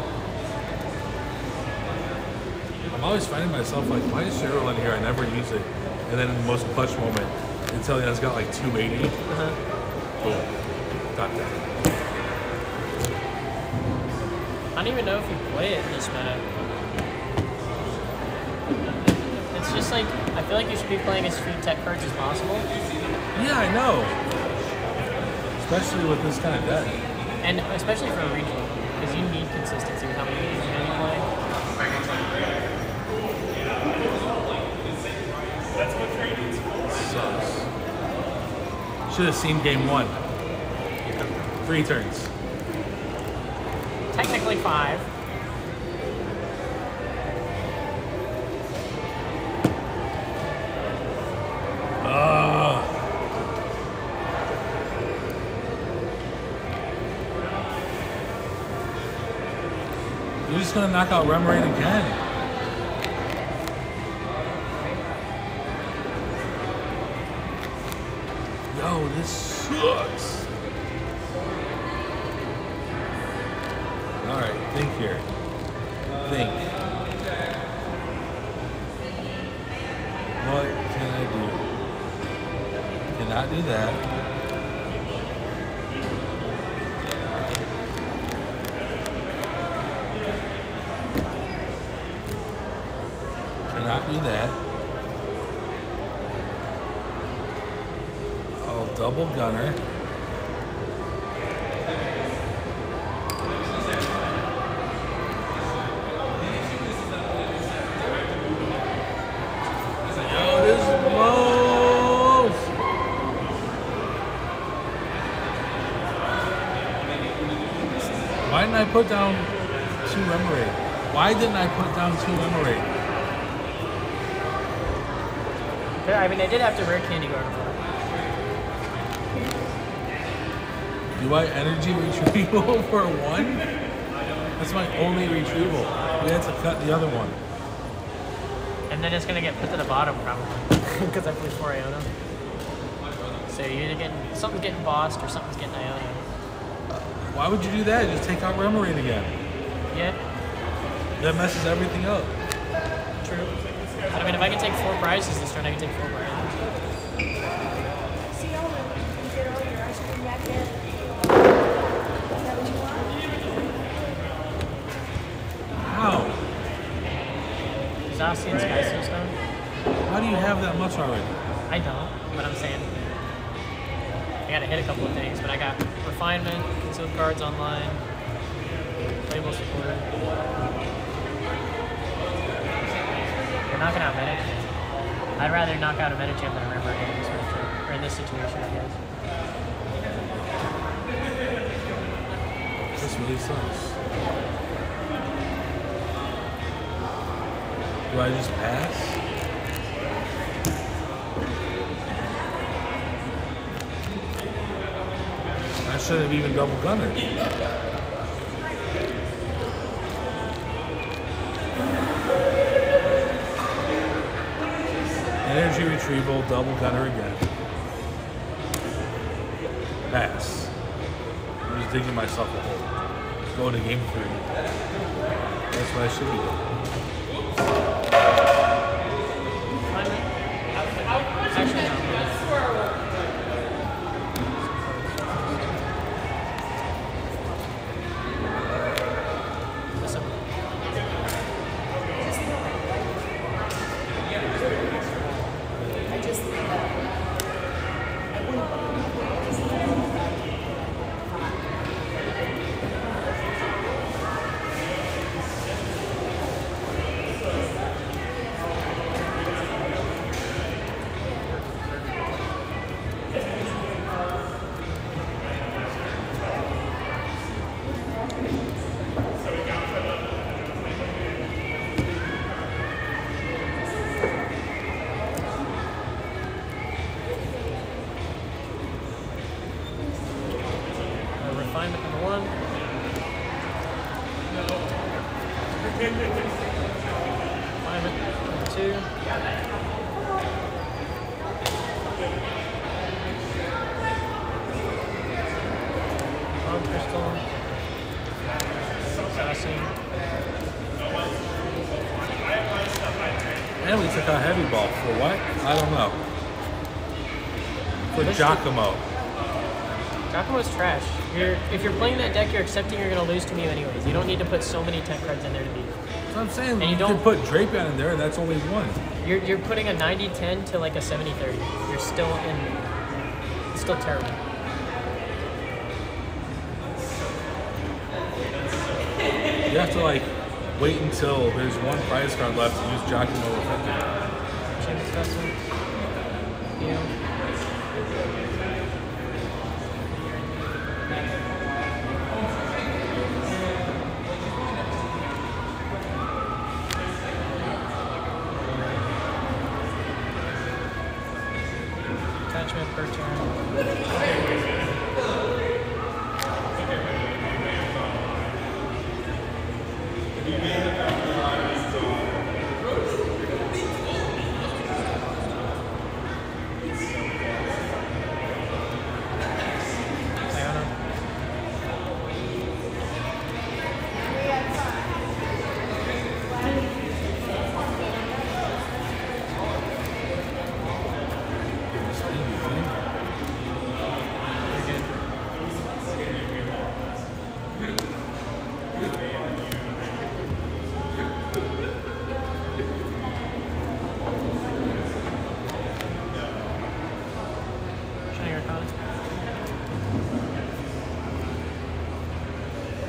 [SPEAKER 5] I'm always finding myself like, why is Cheryl in here? I never use it. And then in the most clutch moment, until it's got like 280. Boom. Got that.
[SPEAKER 1] I don't even know if you play it this meta. It's just like, I feel like you should be playing as few tech cards as possible.
[SPEAKER 5] Yeah, I know. Especially with this kind of deck.
[SPEAKER 1] And especially for a regional, because you need consistency with how many games you play.
[SPEAKER 5] Sucks. Should have seen game 1. 3 turns.
[SPEAKER 1] Technically 5.
[SPEAKER 5] You're just gonna knock out Remoraid again. Yo, this sucks. Alright. Think here. Think. What can I do? Cannot do that. Cannot do that. I'll double gunner. Why didn't I put down 2 Emerald? Why didn't I put down 2 Emerald?
[SPEAKER 1] I mean, I did have to rare candy guard.
[SPEAKER 5] Do I energy retrieval for 1? That's my only retrieval. We had to cut the other one.
[SPEAKER 1] And then it's gonna get put to the bottom probably because I played 4 Iona. So you're either getting something's getting bossed or something's getting Iona.
[SPEAKER 5] Why would you do that? Just take out Remoraid again.
[SPEAKER 1] Yeah.
[SPEAKER 5] That messes everything up.
[SPEAKER 1] True. But I mean, if I can take 4 prizes this turn, I can take 4 prizes.
[SPEAKER 6] See all of them. You get all your ice cream back there. Is that what you want?
[SPEAKER 5] How?
[SPEAKER 1] Zacian Sky Stone.
[SPEAKER 5] How do you have that much already?
[SPEAKER 1] I don't, but I'm saying I gotta hit a couple of things. But I got Refinement, Concealed Cards online, Playable Support. You're knocking out Metagame. I'd rather knock out a Metagame than a Rimmer game this matchup, or in this situation, I guess.
[SPEAKER 5] This really sucks. Do I just pass? I should have even double gunnered. Energy retrieval, double gunner again. Pass. I'm just digging myself a hole. Go to game 3. That's what I should be doing.
[SPEAKER 1] Actually, no. Refinement number 1. Refinement number 2. Bomb Crystal. Assassin.
[SPEAKER 5] And we took out Heavy Ball for what? I don't know. For Giacomo.
[SPEAKER 1] Giacomo's trash. If you're playing that deck, you're accepting you're going to lose to me anyways. You don't need to put so many tech cards in there to beat it.
[SPEAKER 5] That's what I'm saying.
[SPEAKER 1] And you
[SPEAKER 5] You
[SPEAKER 1] don't-
[SPEAKER 5] can put Drapion in there, and that's only 1.
[SPEAKER 1] You're putting a 90-10 to like a 70-30. You're still in. It's still terrible.
[SPEAKER 5] You have to like wait until there's 1 prize card left to use Giacomo effectively.
[SPEAKER 1] Champion Specimen. Heal. Attachment per turn.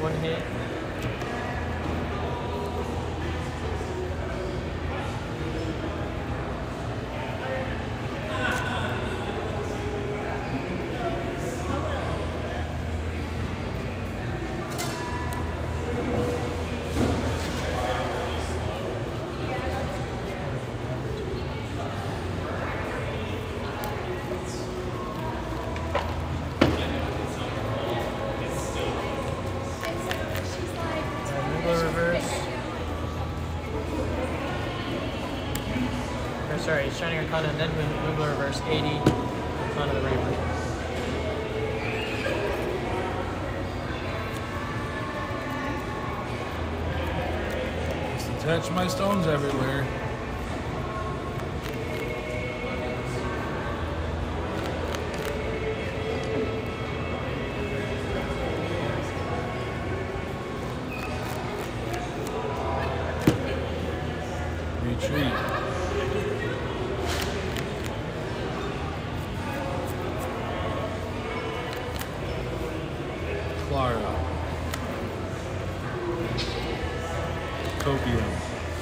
[SPEAKER 1] one hit. Sorry, Shining Arcana and then Moogler reverse 80 onto the Rainbow.
[SPEAKER 5] Just attach my stones everywhere. Retreat. Clara. Copium.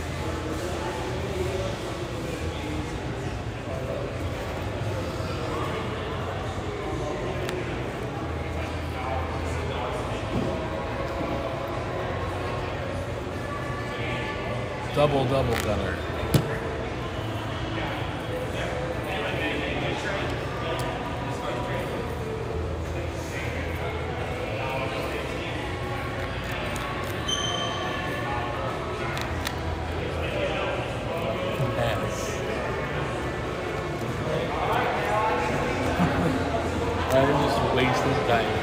[SPEAKER 5] Double gunner. I'm just wasting time.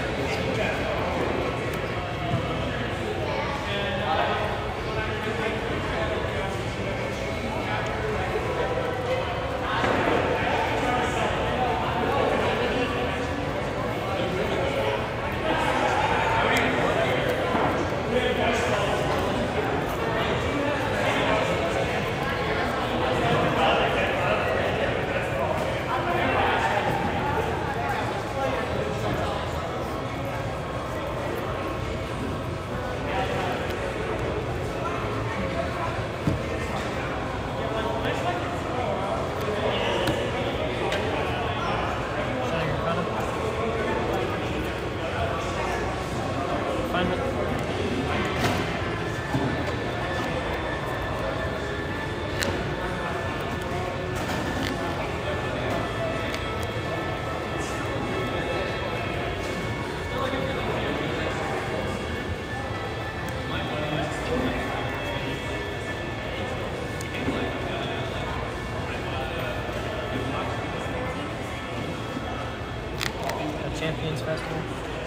[SPEAKER 1] Champions Festival.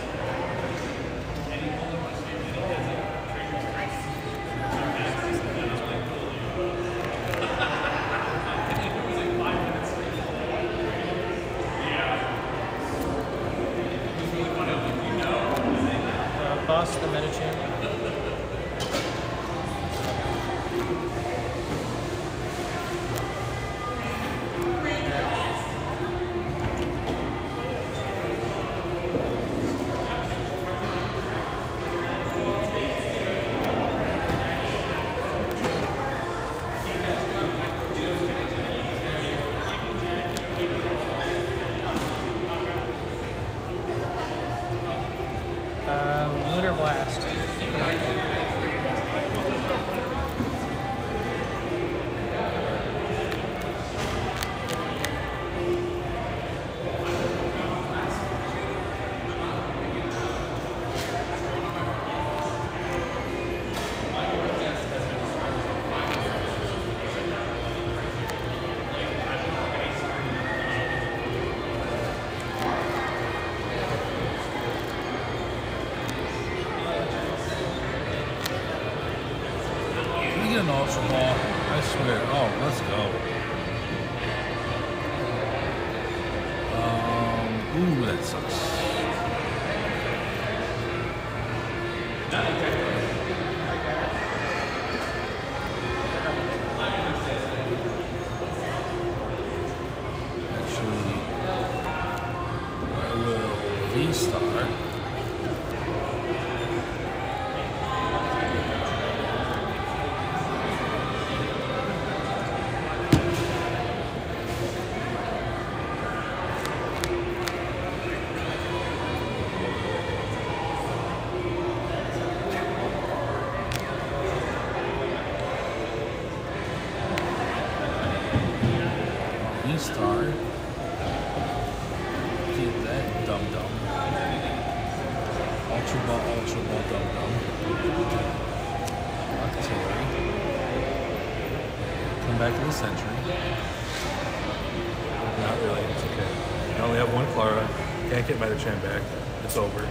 [SPEAKER 1] Boss the meta champion. Lunar Blast.
[SPEAKER 5] An ultra ball, I swear. Oh, let's go. Ooh, that sucks. Actually, I will V-star. Dum-Dum. Artillery. Come back to the Century. Not really, it's okay. I only have one Clara. Can't get Metachan back. It's over.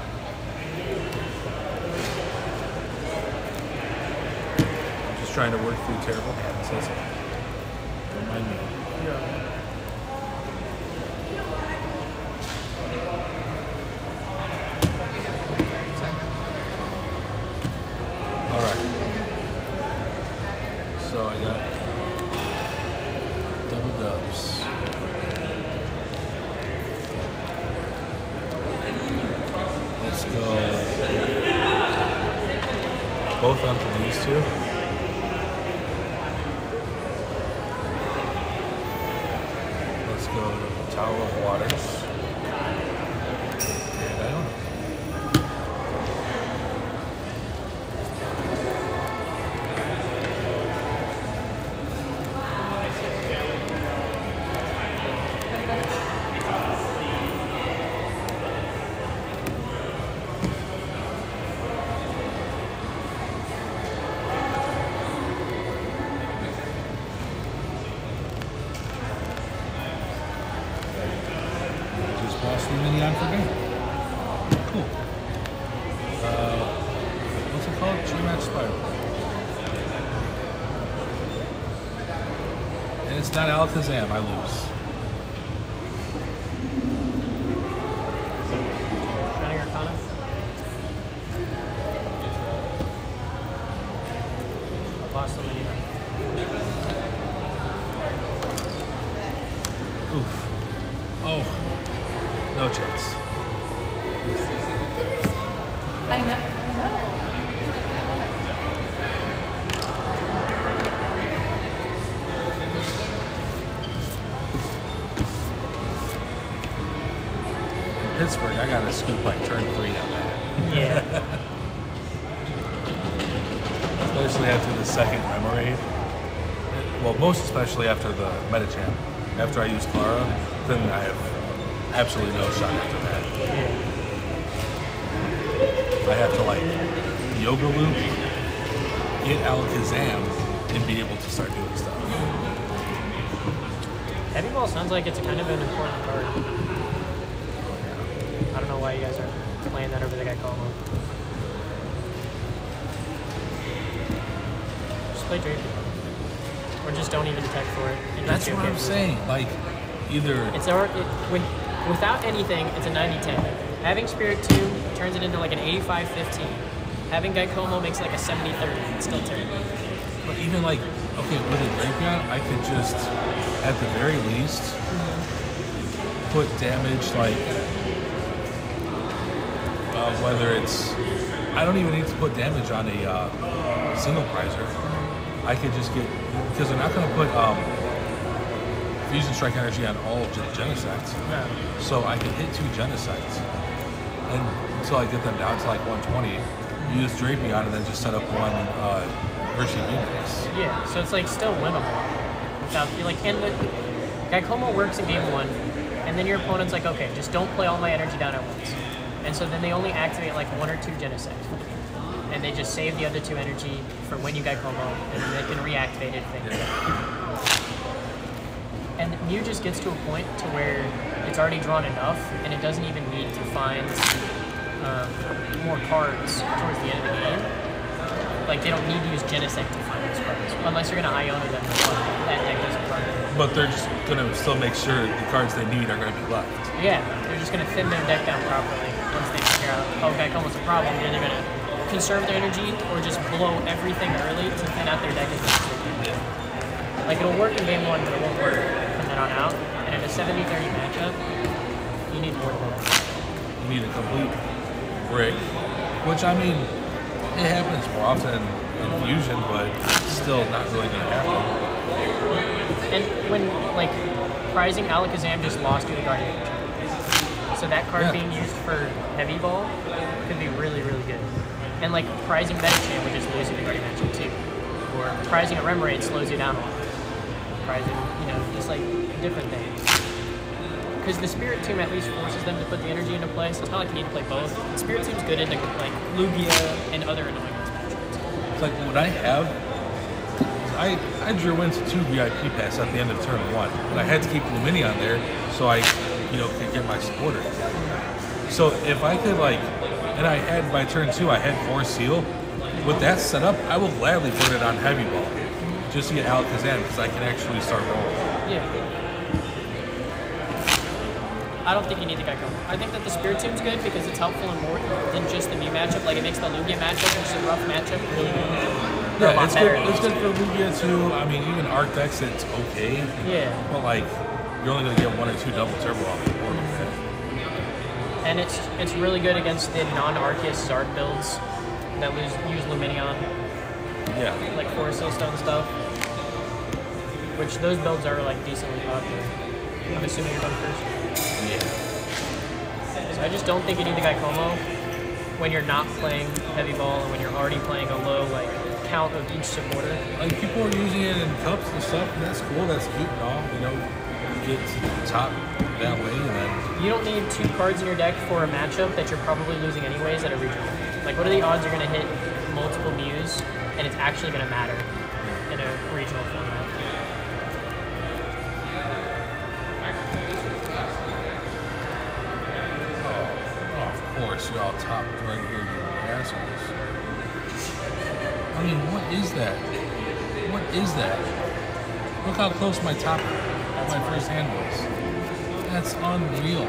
[SPEAKER 5] I'm just trying to work through terrible habits. That's all. Don't mind me. Alright. So I got double dubs. Let's go both onto these two. Let's go to Tower of Waters. And I don't know. Lost the mini on for game. Cool. What's it called? G-Match Spiral. And it's not Alakazam, I lose.
[SPEAKER 1] Shining Arcana. I've lost so many.
[SPEAKER 5] Oof. Oh. No chance.
[SPEAKER 6] I know.
[SPEAKER 5] In Pittsburgh, I got a scoop like turn 3 on that.
[SPEAKER 1] Yeah.
[SPEAKER 5] Especially after the second Remoraid. Well, most especially after the Metachamp. After I use Clara, then I have absolutely no shot after that. I have to like Yoga Loop, get Alakazam, and be able to start doing stuff.
[SPEAKER 1] Heavy Ball sounds like it's kind of an important card. I don't know why you guys are playing that over the Geicomo. Just play Draper. Or just don't even tech for it. And
[SPEAKER 5] That's
[SPEAKER 1] just
[SPEAKER 5] what
[SPEAKER 1] go
[SPEAKER 5] I'm
[SPEAKER 1] get
[SPEAKER 5] saying. Like, either
[SPEAKER 1] without anything, it's a 90-10. Having Spirit 2 turns it into like an 85-15. Having Geicomo makes like a 70-30. It's still terrible.
[SPEAKER 5] but even like, okay, with a Drapion, I could just, at the very least, put damage like, whether it's, I don't even need to put damage on a single prizer. I could just get, because they're not going to put Fusion Strike Energy on all Genesects.
[SPEAKER 1] No.
[SPEAKER 5] So I can hit 2 Genesects. And until I get them down to like 120, use Drapion and then just set up one Hershey Phoenix.
[SPEAKER 1] Yeah, so it's like still winnable. Without like, and the Geicomo works in game 1, and then your opponent's like, okay, just don't play all my energy down at once. And so then they only activate like 1 or 2 Genesects. And they just save the other 2 energy for when you Geicomo, and then they can reactivate it if they need. And Mew just gets to a point to where it's already drawn enough, and it doesn't even need to find more cards towards the end of the game. Like, they don't need to use Genesect to find those cards, unless you're going to Iona them. That deck doesn't run.
[SPEAKER 5] But they're just going to still make sure the cards they need are going to be left.
[SPEAKER 1] Yeah, they're just going to thin their deck down properly once they figure out, oh, Geicomo's a problem. Then they're going to conserve their energy or just blow everything early to thin out their deck as much as they can. Like, it'll work in game 1, but it won't work from then on out. And in a 70-30 matchup, you need more than that.
[SPEAKER 5] You need a complete brick, which I mean, it happens more often in Fusion, but still not really going to happen.
[SPEAKER 1] And when, like, prizing Alakazam just lost you the Guardian Angel. So that card being used for Heavy Ball could be really, really good. And, like, prizing Metachan would just lose you the Guardian Angel, too. Or prizing a Remoraid slows you down a lot. Prizing, you know, just, like, different things. because the Spirit Tomb at least forces them to put the energy into play, so it's not like you need to play both. The Spirit Tomb's good into like Lugia and other annoyance matches.
[SPEAKER 5] It's like what I have. I drew into 2 VIP passes at the end of turn 1, but I had to keep Lumini on there so I, could get my supporter. So if I could and I had by turn 2 I had 4 seal. With that set up, I will gladly put it on heavy ball just to get Alakazam because I can actually start rolling.
[SPEAKER 1] Yeah. I don't think you need the Geico. I think that the Spirit Tomb's good because it's helpful in more than just the Mew matchup. Like, it makes the Lugia matchup, which is a rough matchup, really good.
[SPEAKER 5] Yeah, it's good. It's good for Lugia too. I mean, even Arc decks, it's okay.
[SPEAKER 1] Yeah.
[SPEAKER 5] But you're only gonna get 1 or 2 double turbo off the board.
[SPEAKER 1] And it's really good against the non-Arceus Zard builds that use Luminion.
[SPEAKER 5] Yeah.
[SPEAKER 1] Like Forest Stone stuff. Which those builds are decently popular. I'm assuming you're going first.
[SPEAKER 5] Yeah.
[SPEAKER 1] So I just don't think you need the Gaikomo when you're not playing heavy ball and when you're already playing a low count of each supporter.
[SPEAKER 5] People are using it in cups and stuff, and that's cool. That's cute and all. You get to the top that way, and then
[SPEAKER 1] you don't need 2 cards in your deck for a matchup that you're probably losing anyways at a regional. What are the odds you're going to hit multiple Mews and it's actually going to matter in a regional format?
[SPEAKER 5] of course you're all top right here, you assholes. I mean, what is that? What is that? Look how close my first hand was. That's unreal.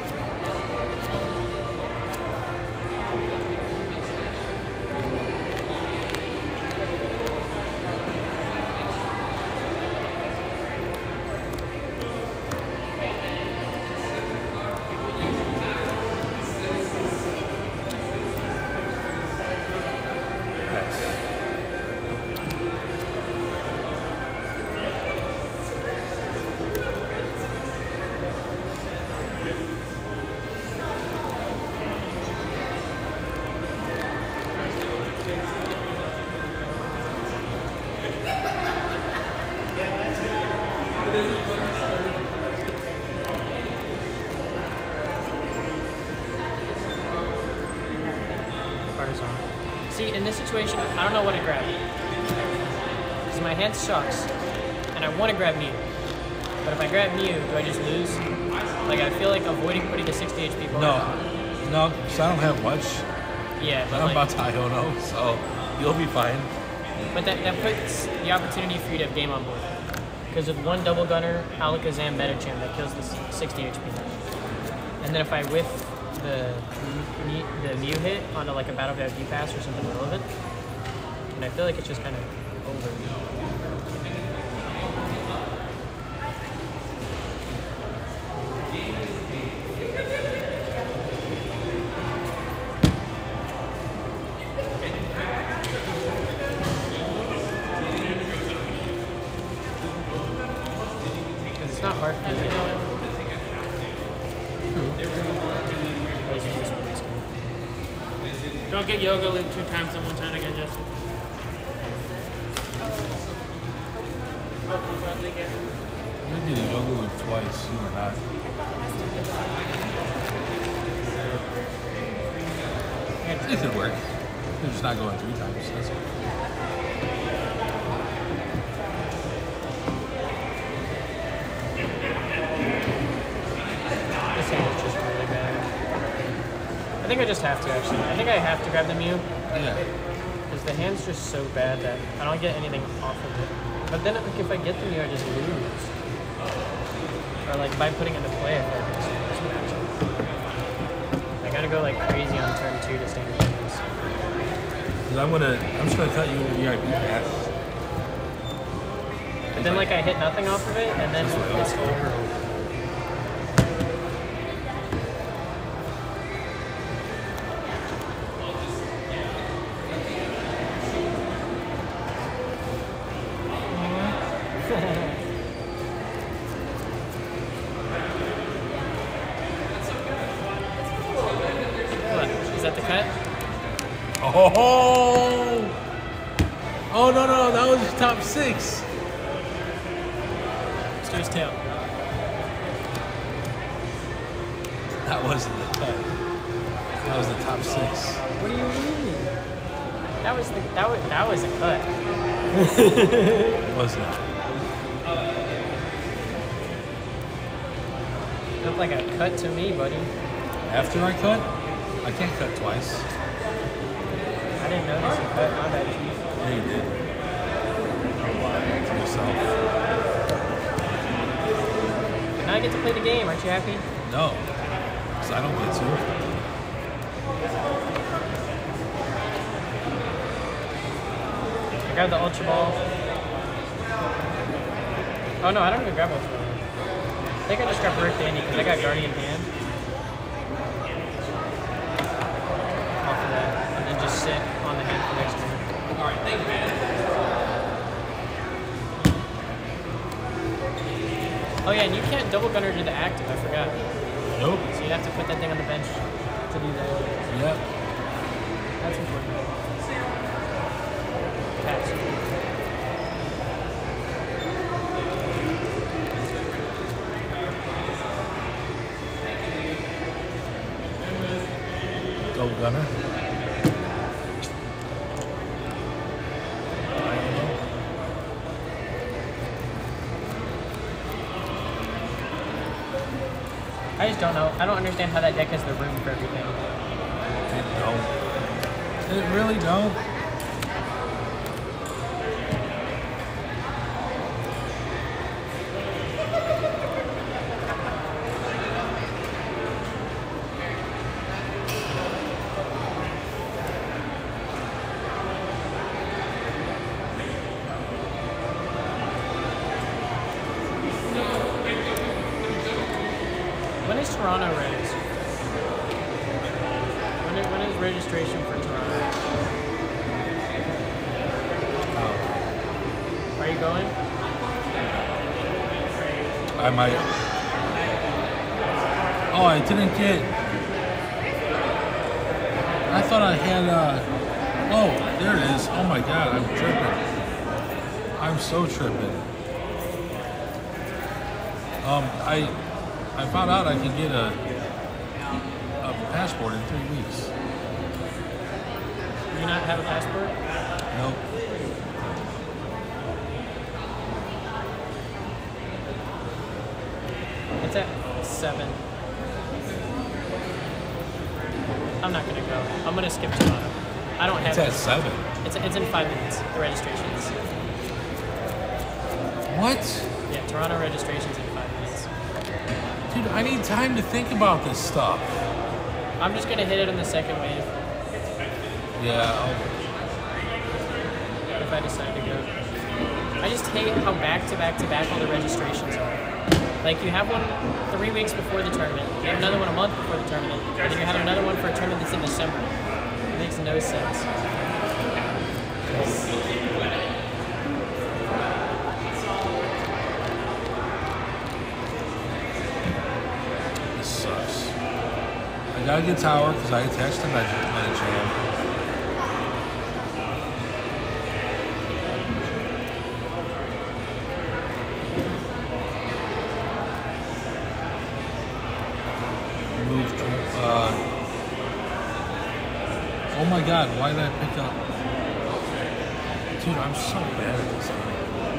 [SPEAKER 1] See, in this situation, I don't know what to grab. Because my hand sucks, and I want to grab Mew. But if I grab Mew, do I just lose? I feel like avoiding putting a 60 HP ball.
[SPEAKER 5] No, because I don't have much.
[SPEAKER 1] Yeah, but
[SPEAKER 5] I'm about to Iono, so you'll be fine.
[SPEAKER 1] But that puts the opportunity for you to have game on board. Because with 1 double gunner, Alakazam Metacham, that kills the 60 HP. And then if I whiff the Mew hit onto a Battle VIP pass or something relevant, and I feel like it's just kind of over. It's not hard for me.
[SPEAKER 4] Don't get Yoga Loop 2 times in one turn again, Justin.
[SPEAKER 5] I did a Yoga Loop twice, you or not. It could work. They're just not going 3 times. That's it.
[SPEAKER 1] This hand is just really bad. I think I just have to, actually. I think I have to grab the Mew.
[SPEAKER 5] Yeah.
[SPEAKER 1] Because the hand's just so bad that I don't get anything off of it. But then, if I get the Mew, I just lose. Or, by putting it into play, I feel like it's just matchup. I gotta go, crazy on turn 2 to stand a chance.
[SPEAKER 5] Because I'm just gonna cut you with VIP pass.
[SPEAKER 1] But then, I hit nothing off of it, and then it's over. Is that the cut?
[SPEAKER 5] Oh! Oh no, that was top 6.
[SPEAKER 1] Let's do his tail.
[SPEAKER 5] That wasn't the cut. That was the top 6.
[SPEAKER 1] What do you mean? That was a cut.
[SPEAKER 5] It was not.
[SPEAKER 1] Looked like a cut to me, buddy.
[SPEAKER 5] After I cut, I can't cut twice.
[SPEAKER 1] I didn't notice a cut. My bad, Chief.
[SPEAKER 5] Yeah, you did. To yourself.
[SPEAKER 1] Now I get to play the game. Aren't you happy?
[SPEAKER 5] No, because I don't get to.
[SPEAKER 1] I grabbed the Ultra Ball. Oh no, I don't even grab Ultra Ball. I think I just grabbed Rick Dandy because I got Guardian Hand. Off of that. And then just sit on the hand for next turn.
[SPEAKER 5] Alright, thank you, man.
[SPEAKER 1] Oh yeah, and you can't double gunner to the active, I forgot.
[SPEAKER 5] Nope.
[SPEAKER 1] So you have to put that thing on the bench to do that.
[SPEAKER 5] Yep.
[SPEAKER 1] That's important. Catch.
[SPEAKER 5] Double gunner.
[SPEAKER 1] I just don't know. I don't understand how that deck has the room for everything.
[SPEAKER 5] It don't. It really don't.
[SPEAKER 1] When is Toronto res? When is registration for Toronto? Are you going?
[SPEAKER 5] I might. Oh, I didn't get. I thought I had. Oh, there it is. Oh my God, I'm tripping. I'm so tripping. I found out I can get a passport in 3 weeks.
[SPEAKER 1] Do you not have a passport?
[SPEAKER 5] Nope.
[SPEAKER 1] It's at 7. I'm not gonna go. I'm gonna skip Toronto. I don't have
[SPEAKER 5] It's at 7.
[SPEAKER 1] It's in 5 minutes. The registration's.
[SPEAKER 5] What?
[SPEAKER 1] Yeah, Toronto registration's in 5 minutes.
[SPEAKER 5] Dude, I need time to think about this stuff.
[SPEAKER 1] I'm just gonna hit it on the second wave
[SPEAKER 5] Yeah.
[SPEAKER 1] if I decide to go. I just hate how back to back to back all the registrations are. Like you have one 3 weeks before the tournament, you have another one a month before the tournament, and then you have another one for a tournament that's in December. It makes no sense.
[SPEAKER 5] This sucks. I gotta get tower because I attached to Medicham. Moved. Oh my God! Why did I pick up? Dude, I'm so bad at this game.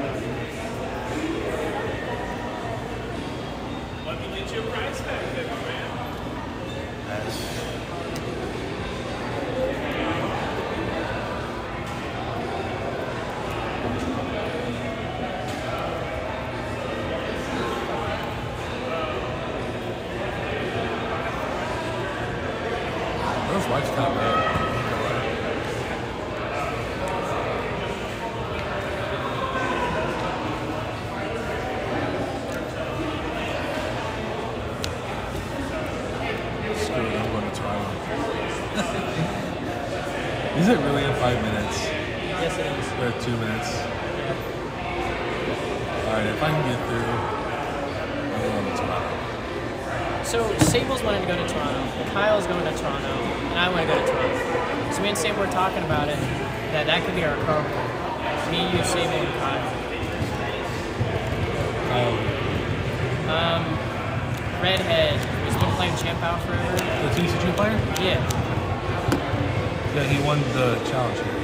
[SPEAKER 2] Let me get you a prize tag, then, my man.
[SPEAKER 5] Those whites kind of bad. Screw it, I'm going to Toronto. Is it really in 5 minutes?
[SPEAKER 1] Yes, it is.
[SPEAKER 5] Or 2 minutes? Alright, if I can get through, I'm going to Toronto.
[SPEAKER 1] So Sable's wanting to go to Toronto, Kyle's going to Toronto, and I want to go to Toronto. So me and Sable were talking about it, that could be our car pool. Me, you, Sable, and Kyle. Redhead was He's been playing Champ Out forever.
[SPEAKER 5] The TCG player?
[SPEAKER 1] Yeah.
[SPEAKER 5] Yeah, he won the challenge here.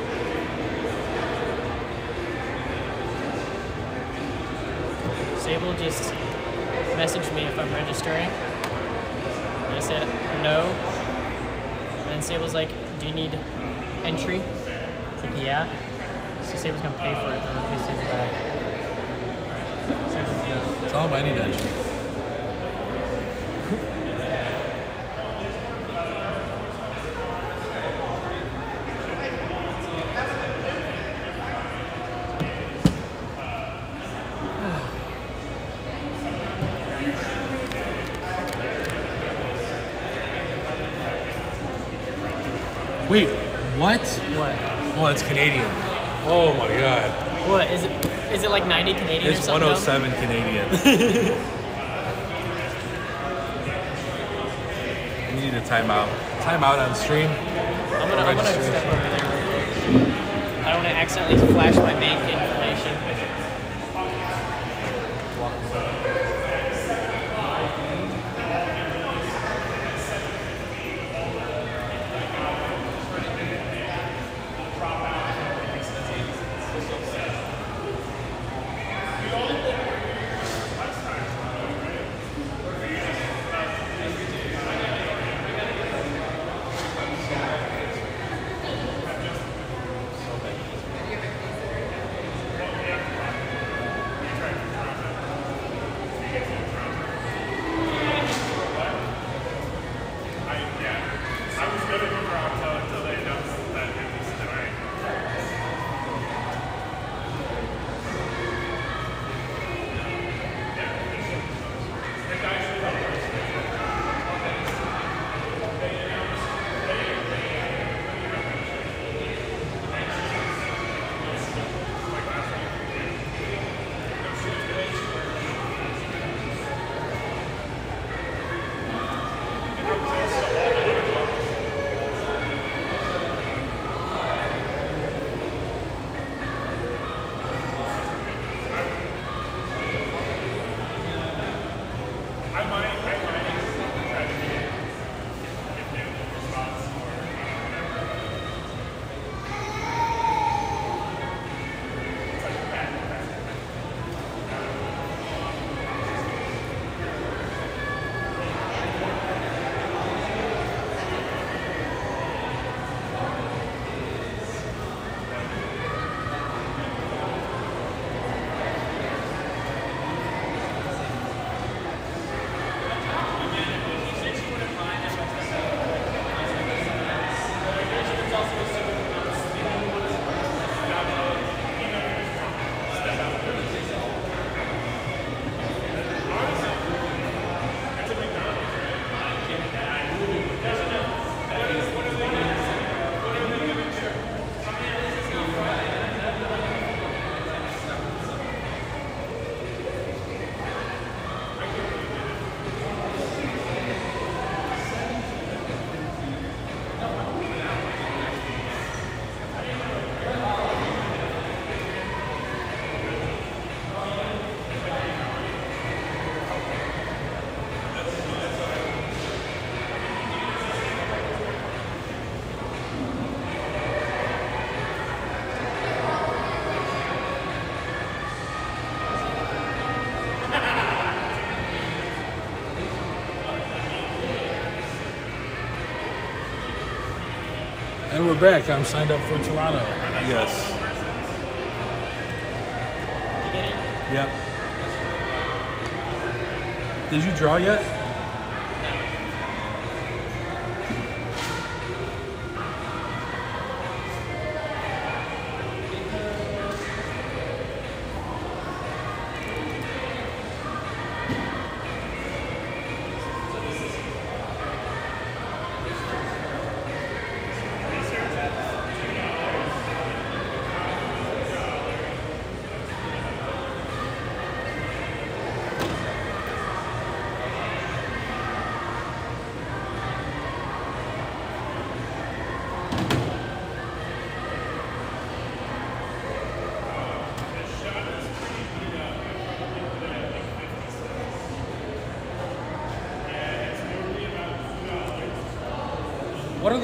[SPEAKER 1] Sable just messaged me if I'm registering. And I said no. And then Sable's like, do you need entry? I said yeah. So Sable's gonna pay for it though if he sends it back.
[SPEAKER 5] Tell him I need entry. Wait, what?
[SPEAKER 1] What?
[SPEAKER 5] Oh, it's Canadian. Oh my god.
[SPEAKER 1] What is it? Is it like 90 Canadian
[SPEAKER 5] It's
[SPEAKER 1] or something?
[SPEAKER 5] 107 Canadian. We need a timeout. Timeout on stream.
[SPEAKER 1] I'm gonna step over there. I don't want to accidentally flash my bank information.
[SPEAKER 5] And we're back. I'm signed up for Toronto. Yes.
[SPEAKER 1] You get it?
[SPEAKER 5] Yep. Did you draw yet?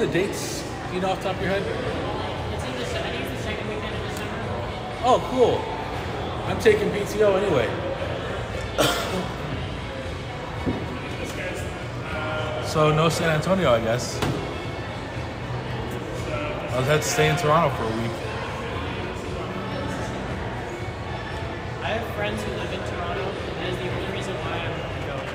[SPEAKER 5] the dates? Do you know off the top of your head?
[SPEAKER 1] It's in the, I think it's the second weekend of December.
[SPEAKER 5] Oh, cool. I'm taking PTO anyway. So no San Antonio, I guess. I'll have to stay in Toronto for a week.
[SPEAKER 1] I have friends who live in Toronto, and that is the only reason why I'm going.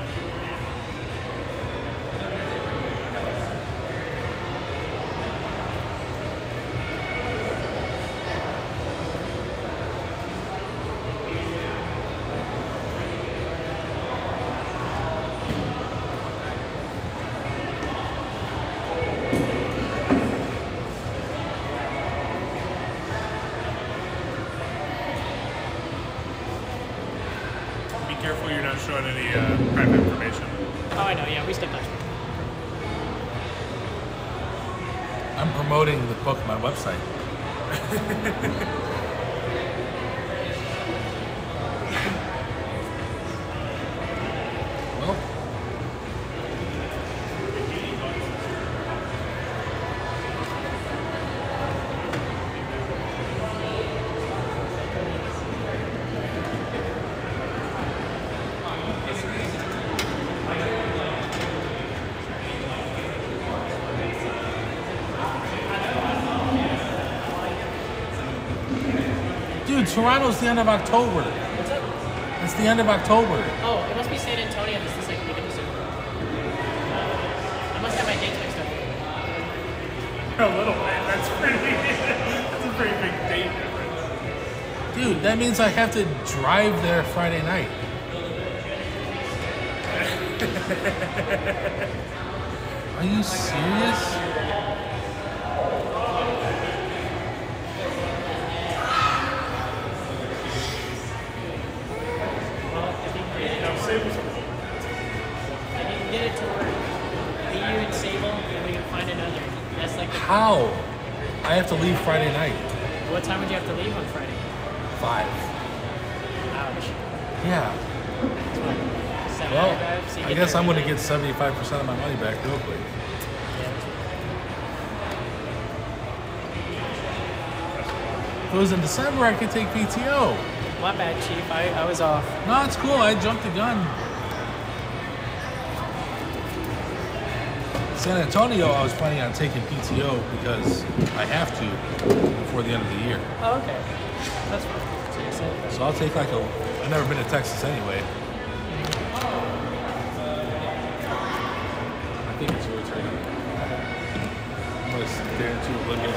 [SPEAKER 2] Be careful you're not showing any private information.
[SPEAKER 1] Oh, I know. Yeah, we stepped on it.
[SPEAKER 5] I'm promoting the Pokemon website. Well, dude, Toronto's the end of October.
[SPEAKER 1] What's up?
[SPEAKER 5] It's the end of October.
[SPEAKER 1] Oh, it must be San Antonio. This is the second week of December. I must have my dates mixed up.
[SPEAKER 2] A little bit. That's pretty. That's a pretty big date difference.
[SPEAKER 5] Dude, that means I have to drive there Friday night. Are you serious?
[SPEAKER 1] If you can get it to work, be you and Sable, and we can find another. That's like the.
[SPEAKER 5] How? I have to leave Friday night.
[SPEAKER 1] What time would you have to leave on Friday?
[SPEAKER 5] 5.
[SPEAKER 1] Ouch.
[SPEAKER 5] Yeah.
[SPEAKER 1] It's what, 7
[SPEAKER 5] Well,
[SPEAKER 1] hour drive? So you
[SPEAKER 5] I
[SPEAKER 1] get
[SPEAKER 5] guess
[SPEAKER 1] there
[SPEAKER 5] I'm going to
[SPEAKER 1] midnight?
[SPEAKER 5] get 75% of my money back real quick.
[SPEAKER 1] Yeah, that's
[SPEAKER 5] If it was in December, I could take PTO.
[SPEAKER 1] my bad, Chief. I was off.
[SPEAKER 5] No, it's cool. I jumped the gun. San Antonio, I was planning on taking PTO because I have to before the end of the year.
[SPEAKER 1] Oh, okay. That's fine. So you said-
[SPEAKER 5] So I'll take like a. I've never been to Texas anyway. I think it's your turn. I'm gonna stare into oblivion.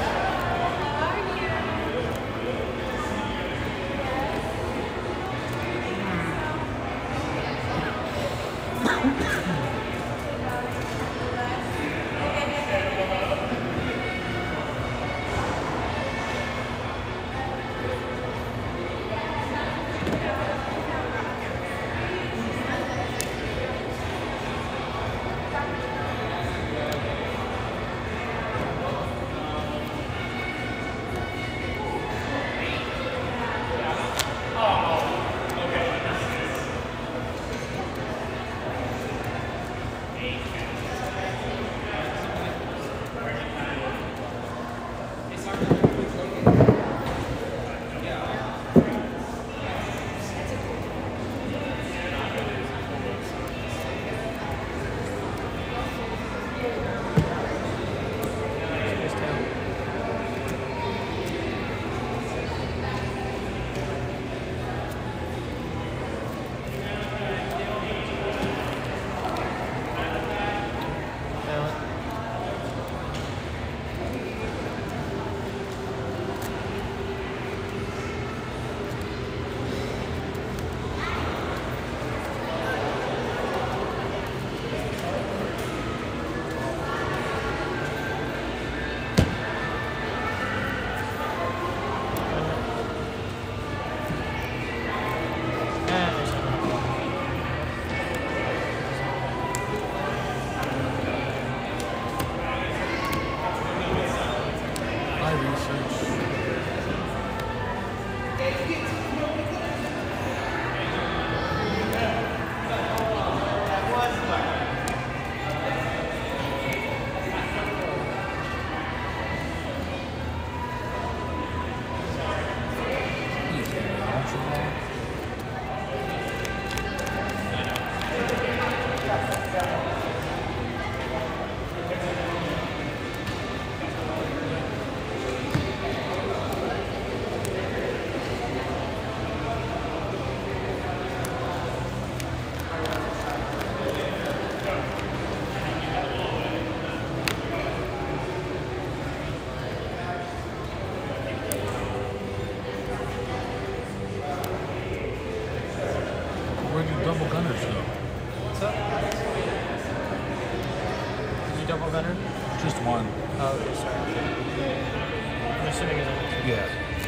[SPEAKER 5] Yeah.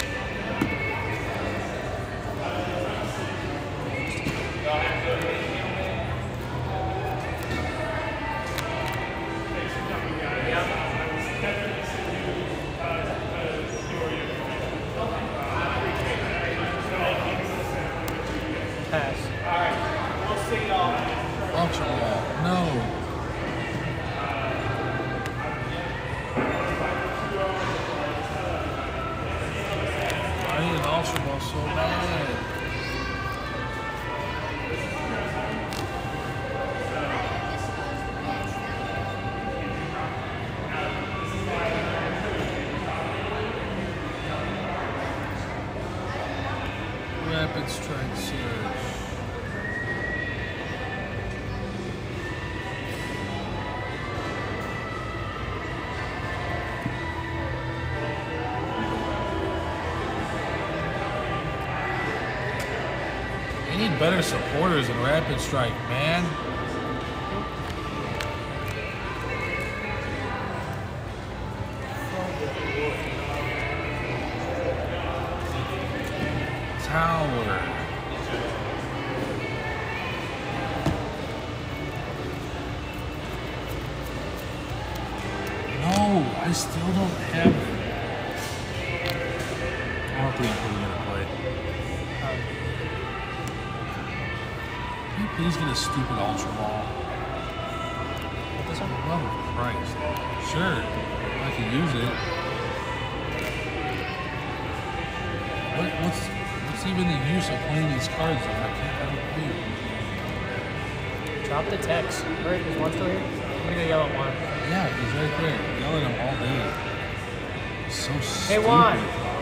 [SPEAKER 1] Pass.
[SPEAKER 5] Ultra Ball. No. I need an Ultra Ball so bad. Rapid Strike Surge. They need better supporters in Rapid Strike, man. Tower. No, I still don't have it. I don't think I'm putting it in play. Can you please get a stupid Ultra Ball?
[SPEAKER 1] This one?
[SPEAKER 5] For the love of Christ. Sure, I can use it. What's even the use of playing these cards if I can't have a clue?
[SPEAKER 1] Drop the text. Where is one still here? I'm gonna go yell at one.
[SPEAKER 5] Yeah, he's right there. Yell at him all day. So stupid.
[SPEAKER 1] Hey, Juan.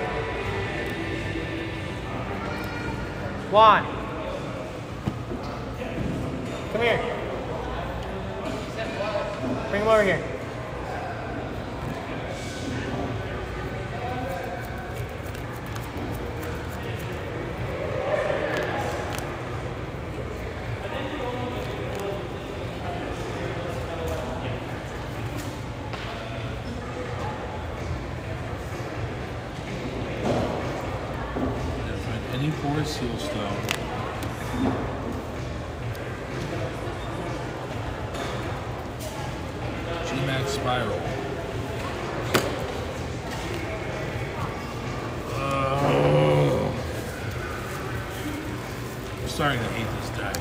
[SPEAKER 1] Juan. Come here. Bring him over here.
[SPEAKER 5] Any Forest Seal Stone. G-Max Spiral. I'm starting to hate this deck.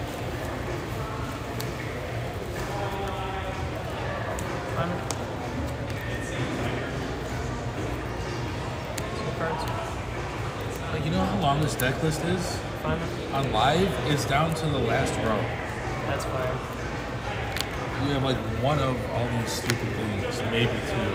[SPEAKER 5] Like, you know how long this deck list is? On live, it's down to the last row.
[SPEAKER 1] That's fire.
[SPEAKER 5] You have like one of all these stupid things, maybe two.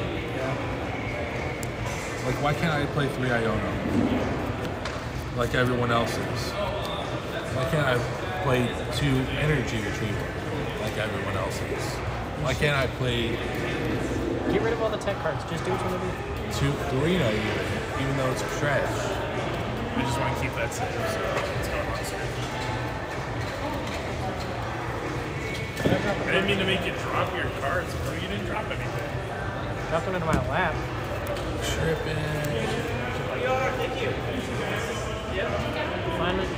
[SPEAKER 5] Like, why can't I play 3 Iono? Like everyone else is. Why can't I play 2 Energy Retrieval? Like everyone else is. Why can't I play
[SPEAKER 1] Get rid of all the tech cards. Just do what you want to do.
[SPEAKER 5] 2 Arena even though it's trash?
[SPEAKER 2] I just want to keep that safe. So it's going on screen. I didn't mean to make you drop your cards, bro. You didn't drop anything.
[SPEAKER 1] Drop one into my lap.
[SPEAKER 5] Tripping.
[SPEAKER 4] Thank you.
[SPEAKER 1] Fine.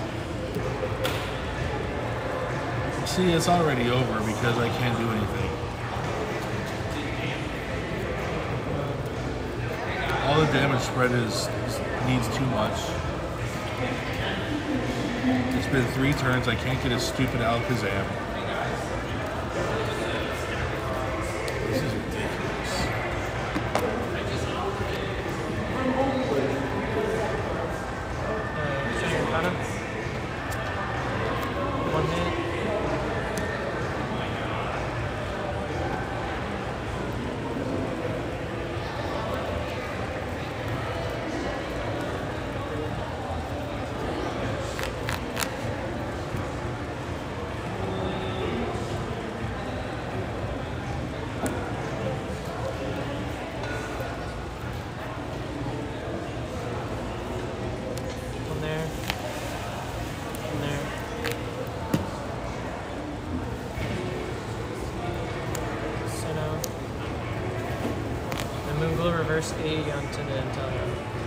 [SPEAKER 5] See, it's already over because I can't do anything. damage spread needs too much. It's been 3 turns. I can't get a stupid Alakazam. This is ridiculous.
[SPEAKER 1] Kind of. 1 minute. Reverse A onto the Antonio.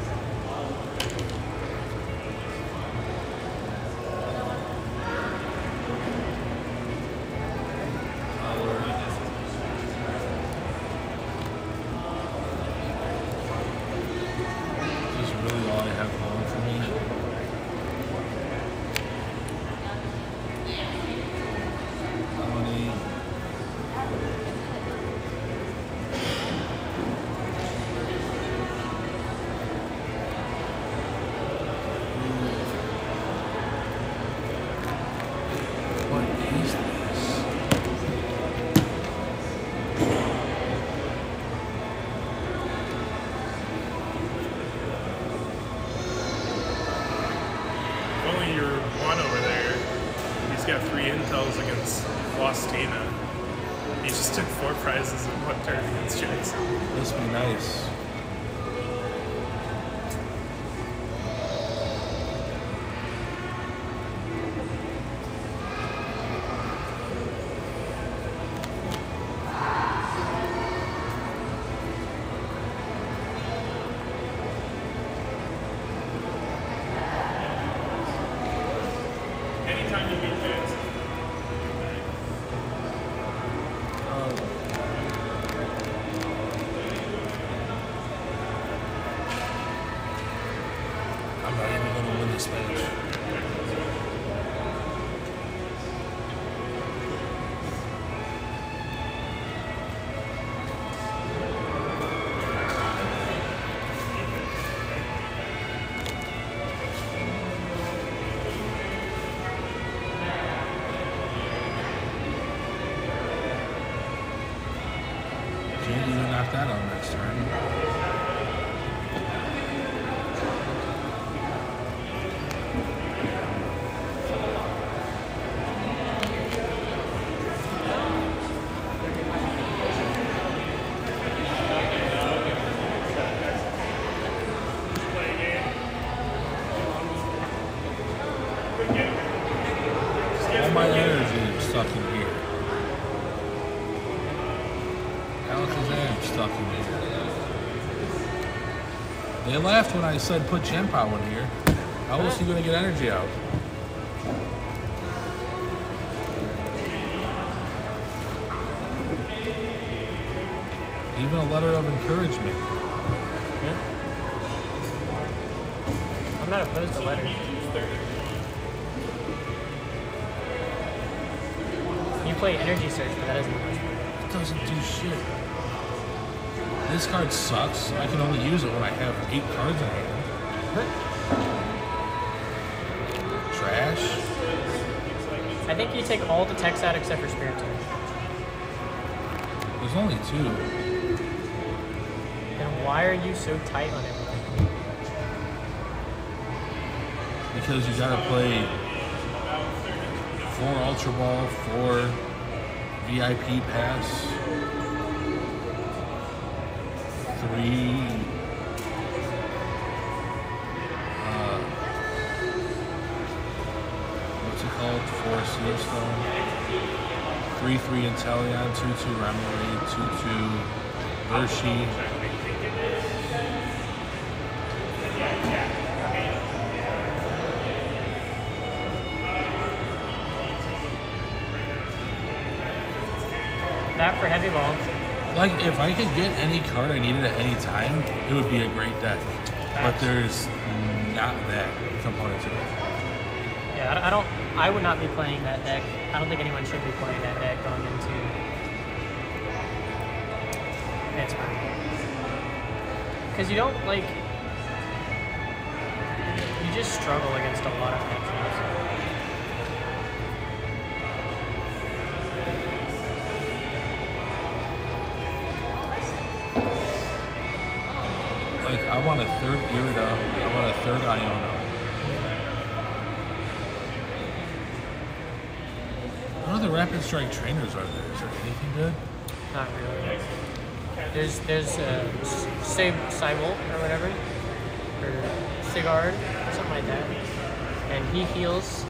[SPEAKER 5] This is really all I have going for me.
[SPEAKER 2] Got 3 intels against Lostina. He just took 4 prizes in 1 turn against Jackson.
[SPEAKER 5] Must be nice.
[SPEAKER 2] Anytime you beat Jackson.
[SPEAKER 5] I'm not even going to win this match. Can't even knock that on next turn. All my energy is stuck in here. Alakazam stuck in here. They laughed when I said put Genpao in here. How was he going to get energy out? Even a letter of encouragement.
[SPEAKER 1] Yeah. I'm not opposed to letters. You play Energy Search, but that doesn't work.
[SPEAKER 5] It doesn't do shit. This card sucks. I can only use it when I have 8 cards in hand. Trash.
[SPEAKER 1] I think you take all the text out except for Spiritomb.
[SPEAKER 5] There's only 2.
[SPEAKER 1] Then why are you so tight on everything?
[SPEAKER 5] Because you gotta play 4 Ultra Ball, 4 VIP Pass, 3 what's it called? 4 Seal Stone, 3/3 Inteleon, 2/2 Remoraid, 2/2 Hershey.
[SPEAKER 1] That for Heavy Ball.
[SPEAKER 5] Like, if I could get any card I needed at any time, it would be a great deck. But there's not that component to it.
[SPEAKER 1] Yeah, I would not be playing that deck. I don't think anyone should be playing that deck going into Pittsburgh. Because you don't, like, you just struggle against a lot of matchups.
[SPEAKER 5] Like, I want a third Irida, I want a third Iona. What other Rapid Strike trainers are there? Is there anything good?
[SPEAKER 1] Not really. There's Cybolt or whatever, or Sigard, something like that, and he heals